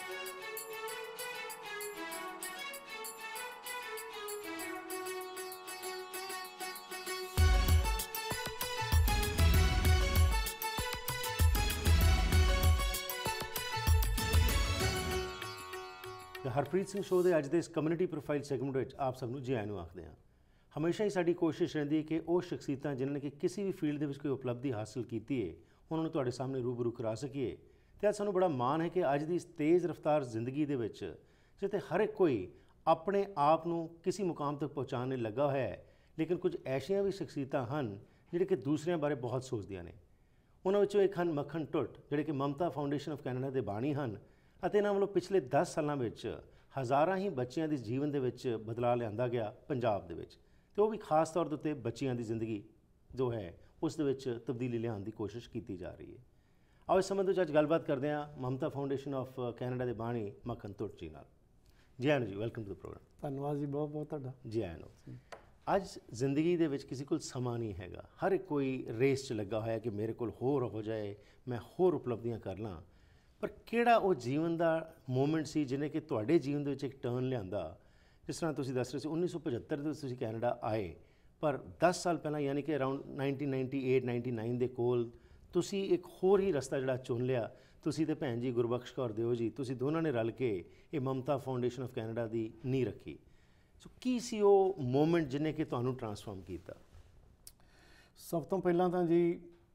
Harpreet Singh show के अज के इस कम्यूनिटी प्रोफाइल सैगमेंट आप सबनों जी आए आखते हैं। हमेशा ही साड़ी कोशिश रही है कि वो शख्सियत जिन्होंने कि किसी भी फील्ड के कोई उपलब्धि हासिल की है उन्होंने तुहाडे सामने रूबरू करा सकीए। तो सानूं बड़ा मान है कि अज की इस तेज़ रफ्तार जिंदगी दे विच जिथे हर एक कोई अपने आप नूं किसी मुकाम तक पहुँचाने लगा है, लेकिन कुछ ऐसियां भी शख्सियत हैं जिहड़े कि दूसरियां बारे बहुत सोचदियां ने। उन्हां विचों एक हैं मक्खन टुट जिहड़े कि ममता फाउंडेशन ऑफ कैनेडा के बाणी हैं ਅਤੇ ਇਹਨਾਂ ਵੱਲੋਂ पिछले 10 ਸਾਲਾਂ ਵਿੱਚ ਹਜ਼ਾਰਾਂ ਹੀ ਬੱਚਿਆਂ ਦੇ ਜੀਵਨ ਦੇ ਵਿੱਚ ਬਦਲਾਅ ਲਿਆਂਦਾ ਗਿਆ ਪੰਜਾਬ ਦੇ ਵਿੱਚ, ਤੇ ਉਹ ਵੀ ਖਾਸ ਤੌਰ ਦੇ ਉੱਤੇ ਬੱਚਿਆਂ ਦੀ ਜ਼ਿੰਦਗੀ ਜੋ ਹੈ ਉਸ ਦੇ ਵਿੱਚ ਤਬਦੀਲੀ ਲਿਆਉਣ ਦੀ ਕੋਸ਼ਿਸ਼ ਕੀਤੀ ਜਾ ਰਹੀ ਹੈ। ਆਓ ਇਸ ਸੰਬੰਧ ਵਿੱਚ ਅੱਜ ਗੱਲਬਾਤ ਕਰਦੇ ਹਾਂ ਮਮਤਾ ਫਾਊਂਡੇਸ਼ਨ ਆਫ ਕੈਨੇਡਾ ਦੇ ਬਾਣੀ ਮੱਖਣ ਤੁੱਟ ਜੀ ਨਾਲ। ਜੀ ਆਇਆਂ ਜੀ, ਵੈਲਕਮ ਟੂ ਦ ਪ੍ਰੋਗਰਾਮ। ਧੰਨਵਾਦ ਜੀ, ਬਹੁਤ ਬਹੁਤ ਤੁਹਾਡਾ। ਜੀ ਆਇਆਂ ਨੂੰ। ਅੱਜ ਜ਼ਿੰਦਗੀ ਦੇ ਵਿੱਚ ਕਿਸੇ ਕੋਲ ਸਮਾਂ ਨਹੀਂ ਹੈਗਾ, ਹਰ ਇੱਕ ਕੋਈ ਰੇਸ 'ਚ ਲੱਗਾ ਹੋਇਆ ਕਿ ਮੇਰੇ ਕੋਲ ਹੋਰ ਹੋ ਜਾਏ, ਮੈਂ ਹੋਰ ਉਪਲਬਧੀਆਂ ਕਰ ਲਾਂ, पर किहड़ा वो जीवन का मोमेंट सी जिन्हें कि तुहाडे जीवन दे विच एक टर्न लिआंदा। जिस तरह तुसीं दस रहे सी 1975 ਦੇ ਤੁਸੀਂ ਕੈਨੇਡਾ ਆਏ, पर 10 साल पहला यानी कि अराउंड 1998-99 ਦੇ ਕੋਲ ਤੁਸੀਂ ਇੱਕ ਹੋਰ ਹੀ ਰਸਤਾ ਜਿਹੜਾ ਚੁਣ ਲਿਆ। ਤੁਸੀਂ ਤੇ ਭੈਣ ਜੀ ਗੁਰਬਖਸ਼ ਕੌਰ ਦਿਓ ਜੀ, ਤੁਸੀਂ ਦੋਨਾਂ ਨੇ ਰਲ ਕੇ ਇਹ ਮਮਤਾ ਫਾਊਂਡੇਸ਼ਨ ਆਫ ਕੈਨੇਡਾ ਦੀ ਨੀਂਹ ਰੱਖੀ। ਸੋ ਕੀ ਸੀ ਉਹ ਮੋਮੈਂਟ ਜਿਹਨੇ ਕਿ ਤੁਹਾਨੂੰ ਟਰਾਂਸਫਾਰਮ ਕੀਤਾ? ਸਭ ਤੋਂ ਪਹਿਲਾਂ ਤਾਂ ਜੀ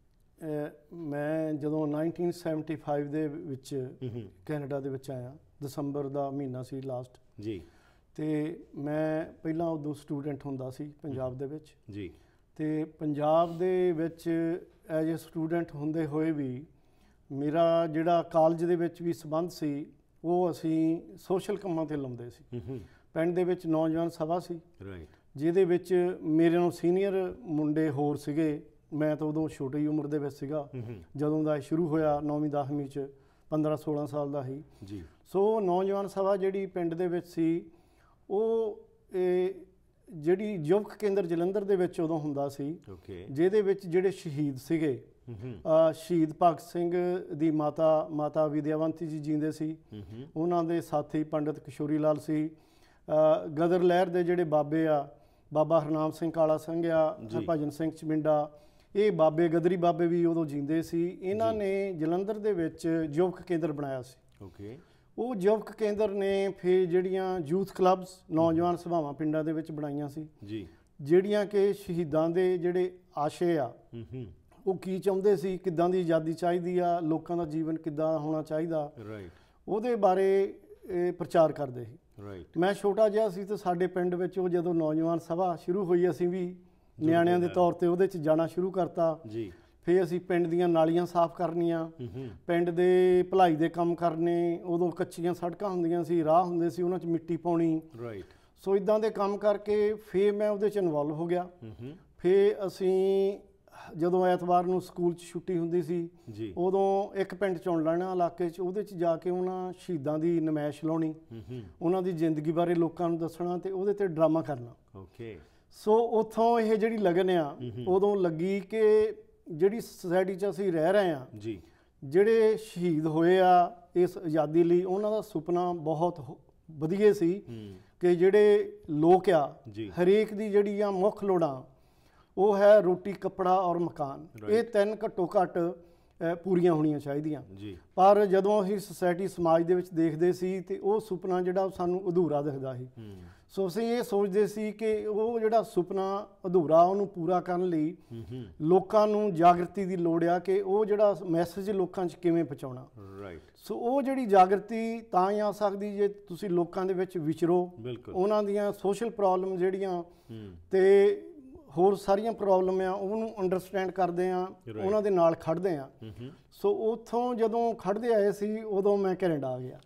मैं ਜਦੋਂ 1975 ਦੇ ਵਿੱਚ ਕੈਨੇਡਾ ਦੇ ਵਿੱਚ ਆਇਆ, ਦਸੰਬਰ ਦਾ ਮਹੀਨਾ ਸੀ ਲਾਸਟ ਜੀ, ਤੇ ਮੈਂ ਪਹਿਲਾਂ ਉਦੋਂ ਸਟੂਡੈਂਟ ਹੁੰਦਾ ਸੀ ਪੰਜਾਬ ਦੇ ਵਿੱਚ ਜੀ, ਤੇ ਪੰਜਾਬ ਦੇ ਵਿੱਚ ਐਜ ਏ ਸਟੂਡੈਂਟ ਹੁੰਦੇ ਹੋਏ ਵੀ ਮੇਰਾ ਜਿਹੜਾ ਕਾਲਜ ਦੇ ਵਿੱਚ ਵੀ ਸੰਬੰਧ ਸੀ ਉਹ ਅਸੀਂ ਸੋਸ਼ਲ ਕੰਮਾਂ ਤੇ ਲਾਉਂਦੇ ਸੀ। ਪਿੰਡ ਦੇ ਵਿੱਚ ਨੌਜਵਾਨ ਸਭਾ ਸੀ ਜਿਹਦੇ ਵਿੱਚ ਮੇਰੇ ਨਾਲੋਂ ਸੀਨੀਅਰ ਮੁੰਡੇ ਹੋਰ ਸੀਗੇ। मैं तो उदों छोटी उम्र दे विच सीगा जदों दा शुरू होया 9वीं 10वीं च 15-16 साल दा ही जी। सो नौजवान सभा जिहड़ी पिंड दे विच सी ਉਹ ਜਿਹੜੀ ਯੁਵਕ ਕੇਂਦਰ ਜਲੰਧਰ ਦੇ ਵਿੱਚ ਉਦੋਂ ਹੁੰਦਾ ਸੀ, ਜਿਹਦੇ ਵਿੱਚ ਜਿਹੜੇ ਸ਼ਹੀਦ ਸੀਗੇ, ਸ਼ਹੀਦ ਭਗਤ ਸਿੰਘ ਦੀ ਮਾਤਾ ਵਿਦਿਆਵੰਤੀ ਜੀ ਜੀਂਦੇ ਸੀ, ਉਹਨਾਂ ਦੇ ਸਾਥੀ ਪੰਡਿਤ ਕਿਸ਼ੋਰੀ ਲਾਲ ਸੀ, ਗਦਰ ਲਹਿਰ ਦੇ ਜਿਹੜੇ ਬਾਬੇ ਆ, ਬਾਬਾ ਹਰਨਾਮ ਸਿੰਘ ਕਾਲਾ ਸਿੰਘ ਆ, ਭਜਨ ਸਿੰਘ ਚਮਿੰਡਾ, ਇਹ ਬਾਬੇ ਗਦਰੀ ਬਾਬੇ ਵੀ ਉਦੋਂ ਜੀਂਦੇ ਸੀ। ਇਹਨਾਂ ਨੇ ਜਲੰਧਰ ਦੇ ਵਿੱਚ ਯੁਵਕ ਕੇਂਦਰ ਬਣਾਇਆ ਸੀ। ਉਹ ਯੁਵਕ ਕੇਂਦਰ ਨੇ ਫਿਰ ਜਿਹੜੀਆਂ ਯੂਥ ਕਲੱਬਸ ਨੌਜਵਾਨ ਸਭਾਵਾਂ ਪਿੰਡਾਂ ਦੇ ਵਿੱਚ ਬਣਾਈਆਂ ਸੀ ਜੀ, ਜਿਹੜੀਆਂ ਕਿ ਸ਼ਹੀਦਾਂ ਦੇ ਜਿਹੜੇ ਆਸ਼ੇ ਆ ਉਹ ਕੀ ਚਾਹੁੰਦੇ ਸੀ, ਕਿੱਦਾਂ ਦੀ ਆਜ਼ਾਦੀ ਚਾਹੀਦੀ ਆ, ਲੋਕਾਂ ਦਾ ਜੀਵਨ ਕਿੱਦਾਂ ਹੋਣਾ ਚਾਹੀਦਾ, ਉਹਦੇ ਬਾਰੇ ਪ੍ਰਚਾਰ ਕਰਦੇ ਸੀ। ਮੈਂ ਛੋਟਾ ਜਿਹਾ ਸੀ ਤੇ ਸਾਡੇ ਪਿੰਡ ਵਿੱਚ ਉਹ ਜਦੋਂ ਨੌਜਵਾਨ ਸਭਾ ਸ਼ੁਰੂ ਹੋਈ ਅਸੀਂ ਵੀ ਨਿਆਣਿਆਂ ਦੇ ਤੌਰ ਤੇ ਉਹਦੇ 'ਚ ਜਾਣਾ ਸ਼ੁਰੂ ਕਰਤਾ ਜੀ। ਫਿਰ ਅਸੀਂ ਪਿੰਡ ਦੀਆਂ ਨਾਲੀਆਂ ਸਾਫ਼ ਕਰਨੀਆਂ, ਪਿੰਡ ਦੇ ਭਲਾਈ ਦੇ ਕੰਮ ਕਰਨੇ। ਉਦੋਂ ਕੱਚੀਆਂ ਸੜਕਾਂ ਹੁੰਦੀਆਂ ਸੀ, ਰਾਹ ਹੁੰਦੇ ਸੀ, ਉਹਨਾਂ 'ਚ ਮਿੱਟੀ ਪਾਉਣੀ। ਸੋ ਇੱਦਾਂ ਦੇ ਕੰਮ ਕਰਕੇ ਫਿਰ ਮੈਂ ਉਹਦੇ 'ਚ ਇਨਵੋਲਵ ਹੋ ਗਿਆ। ਫਿਰ ਅਸੀਂ ਜਦੋਂ ਐਤਵਾਰ ਨੂੰ ਸਕੂਲ 'ਚ ਛੁੱਟੀ ਹੁੰਦੀ ਸੀ ਉਦੋਂ ਇੱਕ ਪਿੰਡ ਚੁਣ ਲੈਣਾ ਇਲਾਕੇ 'ਚ, ਉਹਦੇ 'ਚ ਜਾ ਕੇ ਉਹਨਾਂ ਸ਼ਹੀਦਾਂ ਦੀ ਨਮਾਇਸ਼ ਲਾਉਣੀ, ਉਹਨਾਂ ਦੀ ਜ਼ਿੰਦਗੀ ਬਾਰੇ ਲੋਕਾਂ ਨੂੰ ਦੱਸਣਾ ਤੇ ਉਹਦੇ 'ਤੇ ਡਰਾਮਾ ਕਰਨਾ। ਸੋ ਉੱਥੋਂ ਇਹ ਜਿਹੜੀ ਲਗਨ ਆ ਉਦੋਂ ਲੱਗੀ ਕਿ ਜਿਹੜੀ ਸੁਸਾਇਟੀ 'ਚ ਅਸੀਂ ਰਹਿ ਰਹੇ ਹਾਂ ਜੀ, ਜਿਹੜੇ ਸ਼ਹੀਦ ਹੋਏ ਆ ਇਸ ਆਜ਼ਾਦੀ ਲਈ, ਉਹਨਾਂ ਦਾ ਸੁਪਨਾ ਬਹੁਤ ਵਧੀਆ ਸੀ ਕਿ ਜਿਹੜੇ ਲੋਕ ਆ ਹਰੇਕ ਦੀ ਜਿਹੜੀਆਂ ਮੁੱਖ ਲੋੜਾਂ ਉਹ ਹੈ ਰੋਟੀ, ਕੱਪੜਾ ਔਰ ਮਕਾਨ, ਇਹ ਤਿੰਨ ਘੱਟੋ ਘੱਟ ਪੂਰੀਆਂ ਹੋਣੀਆਂ ਚਾਹੀਦੀਆਂ। ਪਰ ਜਦੋਂ ਅਸੀਂ ਸੁਸਾਇਟੀ ਸਮਾਜ ਦੇ ਵਿੱਚ ਦੇਖਦੇ ਸੀ ਤੇ ਉਹ ਸੁਪਨਾ ਜਿਹੜਾ ਸਾਨੂੰ ਅਧੂਰਾ ਦਿਖਦਾ ਸੀ। ਸੋ ਅਸੀਂ ਇਹ ਸੋਚਦੇ ਸੀ ਕਿ ਉਹ ਜਿਹੜਾ ਸੁਪਨਾ ਅਧੂਰਾ ਉਹਨੂੰ ਪੂਰਾ ਕਰਨ ਲਈ ਲੋਕਾਂ ਨੂੰ ਜਾਗਰਤੀ ਦੀ ਲੋੜ ਆ ਕਿ ਉਹ ਜਿਹੜਾ ਮੈਸੇਜ ਲੋਕਾਂ 'ਚ ਕਿਵੇਂ ਪਹੁੰਚਾਉਣਾ। ਸੋ ਉਹ ਜਿਹੜੀ ਜਾਗਰਤੀ ਤਾਂ ਹੀ ਆ ਸਕਦੀ ਜੇ ਤੁਸੀਂ ਲੋਕਾਂ ਦੇ ਵਿੱਚ ਵਿਚਰੋ, ਉਹਨਾਂ ਦੀਆਂ ਸੋਸ਼ਲ ਪ੍ਰੋਬਲਮ ਜਿਹੜੀਆਂ ਤੇ ਹੋਰ ਸਾਰੀਆਂ ਪ੍ਰੋਬਲਮ ਆ ਉਹਨੂੰ ਅੰਡਰਸਟੈਂਡ ਕਰਦੇ ਆ, ਉਹਨਾਂ ਦੇ ਨਾਲ ਖੜਦੇ ਆ। ਸੋ ਉੱਥੋਂ ਜਦੋਂ ਖੜਦੇ ਆਏ ਸੀ ਉਦੋਂ ਮੈਂ ਕੈਨੇਡਾ ਆ ਗਿਆ।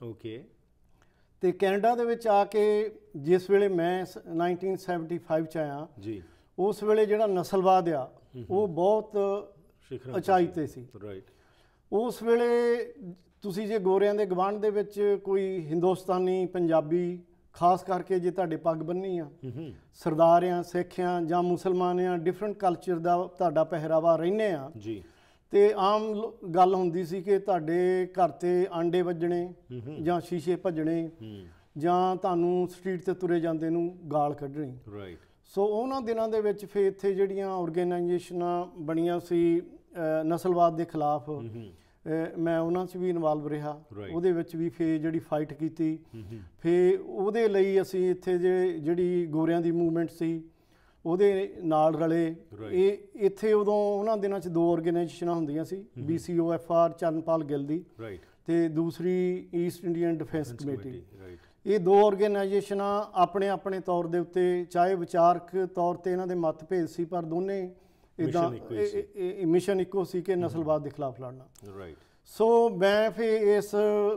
ਤੇ ਕੈਨੇਡਾ ਦੇ ਵਿੱਚ ਆ ਕੇ ਜਿਸ ਵੇਲੇ ਮੈਂ 1975 'ਚ ਆਇਆ ਜੀ, ਉਸ ਵੇਲੇ ਜਿਹੜਾ ਨਸਲਵਾਦ ਆ ਉਹ ਬਹੁਤ ਉਚਾਈ 'ਤੇ ਸੀ। ਉਸ ਵੇਲੇ ਤੁਸੀਂ ਜੇ ਗੋਰਿਆਂ ਦੇ ਗਵਾਂਢ ਦੇ ਵਿੱਚ ਕੋਈ ਹਿੰਦੁਸਤਾਨੀ, ਪੰਜਾਬੀ, ਖਾਸ ਕਰਕੇ ਜੇ ਤੁਹਾਡੇ ਪੱਗ ਬੰਨੀ ਆ, ਸਰਦਾਰ ਆ, ਸਿੱਖ ਆ ਜਾਂ ਮੁਸਲਮਾਨ ਆ, ਡਿਫਰੈਂਟ ਕਲਚਰ ਦਾ ਤੁਹਾਡਾ ਪਹਿਰਾਵਾ ਰਹਿੰਦੇ ਆ ਜੀ, ਤੇ ਆਮ ਗੱਲ ਹੁੰਦੀ ਸੀ ਕਿ ਤੁਹਾਡੇ ਘਰ ਤੇ ਆਂਡੇ ਵੱਜਣੇ ਜਾਂ ਸ਼ੀਸ਼ੇ ਭੱਜਣੇ ਜਾਂ ਤੁਹਾਨੂੰ ਸਟਰੀਟ ਤੇ ਤੁਰੇ ਜਾਂਦੇ ਨੂੰ ਗਾਲ ਕੱਢਣੀ। ਰਾਈਟ। ਸੋ ਉਹਨਾਂ ਦਿਨਾਂ ਦੇ ਵਿੱਚ ਫਿਰ ਇੱਥੇ ਜਿਹੜੀਆਂ ਆਰਗੇਨਾਈਜੇਸ਼ਨਾਂ ਬਣੀਆਂ ਸੀ ਨਸਲਵਾਦ ਦੇ ਖਿਲਾਫ, ਮੈਂ ਉਹਨਾਂ 'ਚ ਵੀ ਇਨਵੋਲਵ ਰਿਹਾ। ਉਹਦੇ ਵਿੱਚ ਵੀ ਫਿਰ ਜਿਹੜੀ ਫਾਈਟ ਕੀਤੀ, ਫਿਰ ਉਹਦੇ ਲਈ ਅਸੀਂ ਇੱਥੇ ਜਿਹੜੀ ਗੋਰਿਆਂ ਦੀ ਮੂਵਮੈਂਟ ਸੀ ਉਹਦੇ ਨਾਲ ਰਲੇ। ਇਹ ਇੱਥੇ ਉਦੋਂ ਉਹਨਾਂ ਦਿਨਾਂ 'ਚ 2 ਆਰਗੇਨਾਈਜੇਸ਼ਨਾਂ ਹੁੰਦੀਆਂ ਸੀ, BCOFR ਚਰਨਪਾਲ ਗਿੱਲ ਦੀ ਤੇ ਦੂਸਰੀ ਈਸਟ ਇੰਡੀਅਨ ਡਿਫੈਂਸ ਕਮੇਟੀ। ਇਹ 2 ਆਰਗੇਨਾਈਜੇਸ਼ਨਾਂ ਆਪਣੇ ਆਪਣੇ ਤੌਰ ਦੇ ਉੱਤੇ, ਚਾਹੇ ਵਿਚਾਰਕ ਤੌਰ ਤੇ ਇਹਨਾਂ ਦੇ ਮਤਭੇਦ ਸੀ, ਪਰ ਦੋਨੇ ਇੱਦਾਂ ਮਿਸ਼ਨ ਇੱਕੋ ਸੀ ਕਿ ਨਸਲਵਾਦ ਦੇ ਖਿਲਾਫ ਲੜਨਾ। ਸੋ ਮੈਂ ਫਿਰ ਇਸ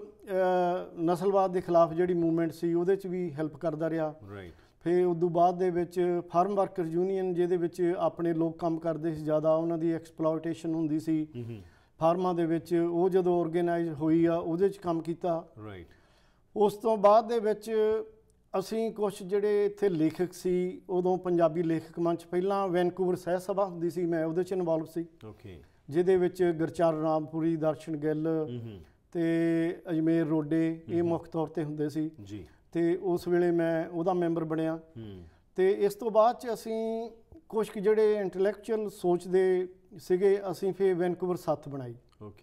ਨਸਲਵਾਦ ਦੇ ਖਿਲਾਫ ਜਿਹੜੀ ਮੂਵਮੈਂਟ ਸੀ ਉਹਦੇ 'ਚ ਵੀ ਹੈਲਪ ਕਰਦਾ ਰਿਹਾ। ਫਿਰ ਉਦੋਂ ਬਾਅਦ ਦੇ ਵਿੱਚ ਫਾਰਮ ਵਰਕਰ ਯੂਨੀਅਨ, ਜਿਹਦੇ ਵਿੱਚ ਆਪਣੇ ਲੋਕ ਕੰਮ ਕਰਦੇ ਸੀ ਜ਼ਿਆਦਾ, ਉਹਨਾਂ ਦੀ ਐਕਸਪਲੋਇਟੇਸ਼ਨ ਹੁੰਦੀ ਸੀ ਫਾਰਮਾਂ ਦੇ ਵਿੱਚ, ਉਹ ਜਦੋਂ ਆਰਗੇਨਾਈਜ਼ ਹੋਈ ਆ ਉਹਦੇ 'ਚ ਕੰਮ ਕੀਤਾ। ਉਸ ਤੋਂ ਬਾਅਦ ਦੇ ਵਿੱਚ ਅਸੀਂ ਕੁਛ ਜਿਹੜੇ ਇੱਥੇ ਲੇਖਕ ਸੀ, ਉਦੋਂ ਪੰਜਾਬੀ ਲੇਖਕ ਮੰਚ, ਪਹਿਲਾਂ ਵੈਨਕੂਵਰ ਸਹਿ ਸਭਾ ਹੁੰਦੀ ਸੀ, ਮੈਂ ਉਹਦੇ 'ਚ ਇਨਵੋਲਵ ਸੀ, ਜਿਹਦੇ ਵਿੱਚ ਗੁਰਚਰਨ ਰਾਮਪੁਰੀ, ਦਰਸ਼ਨ ਗਿੱਲ ਤੇ ਅਜਮੇਰ ਰੋਡੇ ਇਹ ਮੁੱਖ ਤੌਰ ਤੇ ਹੁੰਦੇ ਸੀ ਤੇ ਉਸ ਵੇਲੇ ਮੈਂ ਉਹਦਾ ਮੈਂਬਰ ਬਣਿਆ। ਤੇ ਇਸ ਤੋਂ ਬਾਅਦ 'ਚ ਅਸੀਂ ਕੁਛ ਜਿਹੜੇ ਇੰਟੈਲੈਕਚੁਅਲ ਸੋਚਦੇ ਸੀਗੇ, ਅਸੀਂ ਫਿਰ ਵੈਨਕੂਵਰ ਸੱਥ ਬਣਾਈ।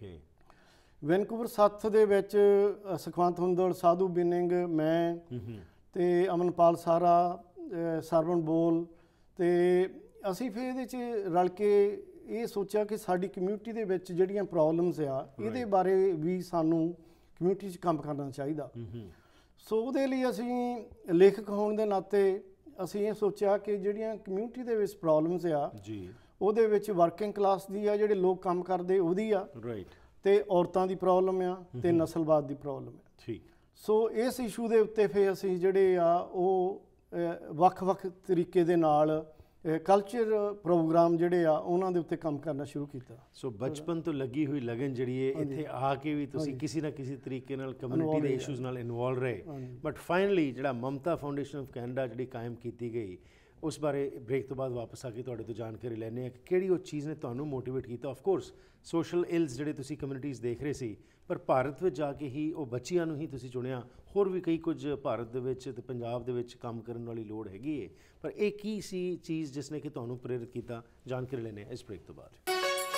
ਵੈਨਕੂਵਰ ਸੱਥ ਦੇ ਵਿੱਚ ਸੁਖਵੰਤ ਹੁੰਦਲ, ਸਾਧੂ ਬਿਨਿੰਗ, ਮੈਂ ਤੇ ਅਮਨਪਾਲ ਸਾਰਾ, ਸਰਵਣ ਬੋਲ, ਤੇ ਅਸੀਂ ਫਿਰ ਇਹਦੇ 'ਚ ਰਲ ਕੇ ਇਹ ਸੋਚਿਆ ਕਿ ਸਾਡੀ ਕਮਿਊਨਿਟੀ ਦੇ ਵਿੱਚ ਜਿਹੜੀਆਂ ਪ੍ਰੋਬਲਮਸ ਆ ਇਹਦੇ ਬਾਰੇ ਵੀ ਸਾਨੂੰ ਕਮਿਊਨਿਟੀ 'ਚ ਕੰਮ ਕਰਨਾ ਚਾਹੀਦਾ। ਸੋ ਉਹਦੇ ਲਈ ਅਸੀਂ ਲੇਖਕ ਹੋਣ ਦੇ ਨਾਤੇ ਅਸੀਂ ਇਹ ਸੋਚਿਆ ਕਿ ਜਿਹੜੀਆਂ ਕਮਿਊਨਿਟੀ ਦੇ ਵਿੱਚ ਪ੍ਰੋਬਲਮਸ ਆ ਉਹਦੇ ਵਿੱਚ ਵਰਕਿੰਗ ਕਲਾਸ ਦੀ ਆ, ਜਿਹੜੇ ਲੋਕ ਕੰਮ ਕਰਦੇ ਉਹਦੀ ਆ, ਤੇ ਔਰਤਾਂ ਦੀ ਪ੍ਰੋਬਲਮ ਆ, ਤੇ ਨਸਲਵਾਦ ਦੀ ਪ੍ਰੋਬਲਮ ਆ। ਸੋ ਇਸ ਇਸ਼ੂ ਦੇ ਉੱਤੇ ਫਿਰ ਅਸੀਂ ਜਿਹੜੇ ਆ ਉਹ ਵੱਖ-ਵੱਖ ਤਰੀਕੇ ਦੇ ਨਾਲ ਕਲਚਰ ਪ੍ਰੋਗਰਾਮ ਜਿਹੜੇ ਆ ਉਹਨਾਂ ਦੇ ਉੱਤੇ ਕੰਮ ਕਰਨਾ ਸ਼ੁਰੂ ਕੀਤਾ। ਸੋ ਬਚਪਨ ਤੋਂ ਲੱਗੀ ਹੋਈ ਲਗਨ ਜਿਹੜੀ ਹੈ, ਇੱਥੇ ਆ ਕੇ ਵੀ ਤੁਸੀਂ ਕਿਸੇ ਨਾ ਕਿਸੇ ਤਰੀਕੇ ਨਾਲ ਕਮਿਊਨਿਟੀ ਦੇ ਇਸ਼ੂਜ਼ ਨਾਲ ਇਨਵੋਲਵ ਰਹੇ, ਬਟ ਫਾਈਨਲੀ ਜਿਹੜਾ ਮਮਤਾ ਫਾਊਂਡੇਸ਼ਨ ਆਫ ਕੈਨੇਡਾ ਜਿਹੜੀ ਕਾਇਮ ਕੀਤੀ ਗਈ, ਉਸ ਬਾਰੇ ਬ੍ਰੇਕ ਤੋਂ ਬਾਅਦ ਵਾਪਸ ਆ ਕੇ ਤੁਹਾਡੇ ਤੋਂ ਜਾਣਕਾਰੀ ਲੈਂਦੇ ਹਾਂ ਕਿ ਕਿਹੜੀ ਉਹ ਚੀਜ਼ ਨੇ ਤੁਹਾਨੂੰ ਮੋਟੀਵੇਟ ਕੀਤਾ। ਆਫ ਕੋਰਸ ਸੋਸ਼ਲ ਇਲਸ ਜਿਹੜੇ ਤੁਸੀਂ ਕਮਿਊਨਿਟੀਜ਼ ਦੇਖ ਰਹੇ ਸੀ, ਪਰ ਭਾਰਤ ਵਿੱਚ ਜਾ ਕੇ ਹੀ ਉਹ ਬੱਚਿਆਂ ਨੂੰ ਹੀ ਤੁਸੀਂ ਚੁਣਿਆ। ਹੋਰ ਵੀ ਕਈ ਕੁਝ ਭਾਰਤ ਦੇ ਵਿੱਚ ਤੇ ਪੰਜਾਬ ਦੇ ਵਿੱਚ ਕੰਮ ਕਰਨ ਵਾਲੀ ਲੋੜ ਹੈਗੀ ਹੈ, ਪਰ ਇਹ ਕੀ ਸੀ ਚੀਜ਼ ਜਿਸ ਨੇ ਕਿ ਤੁਹਾਨੂੰ ਪ੍ਰੇਰਿਤ ਕੀਤਾ, ਜਾਣਕਾਰੀ ਲੈਂਦੇ ਹਾਂ ਇਸ ਬ੍ਰੇਕ ਤੋਂ ਬਾਅਦ।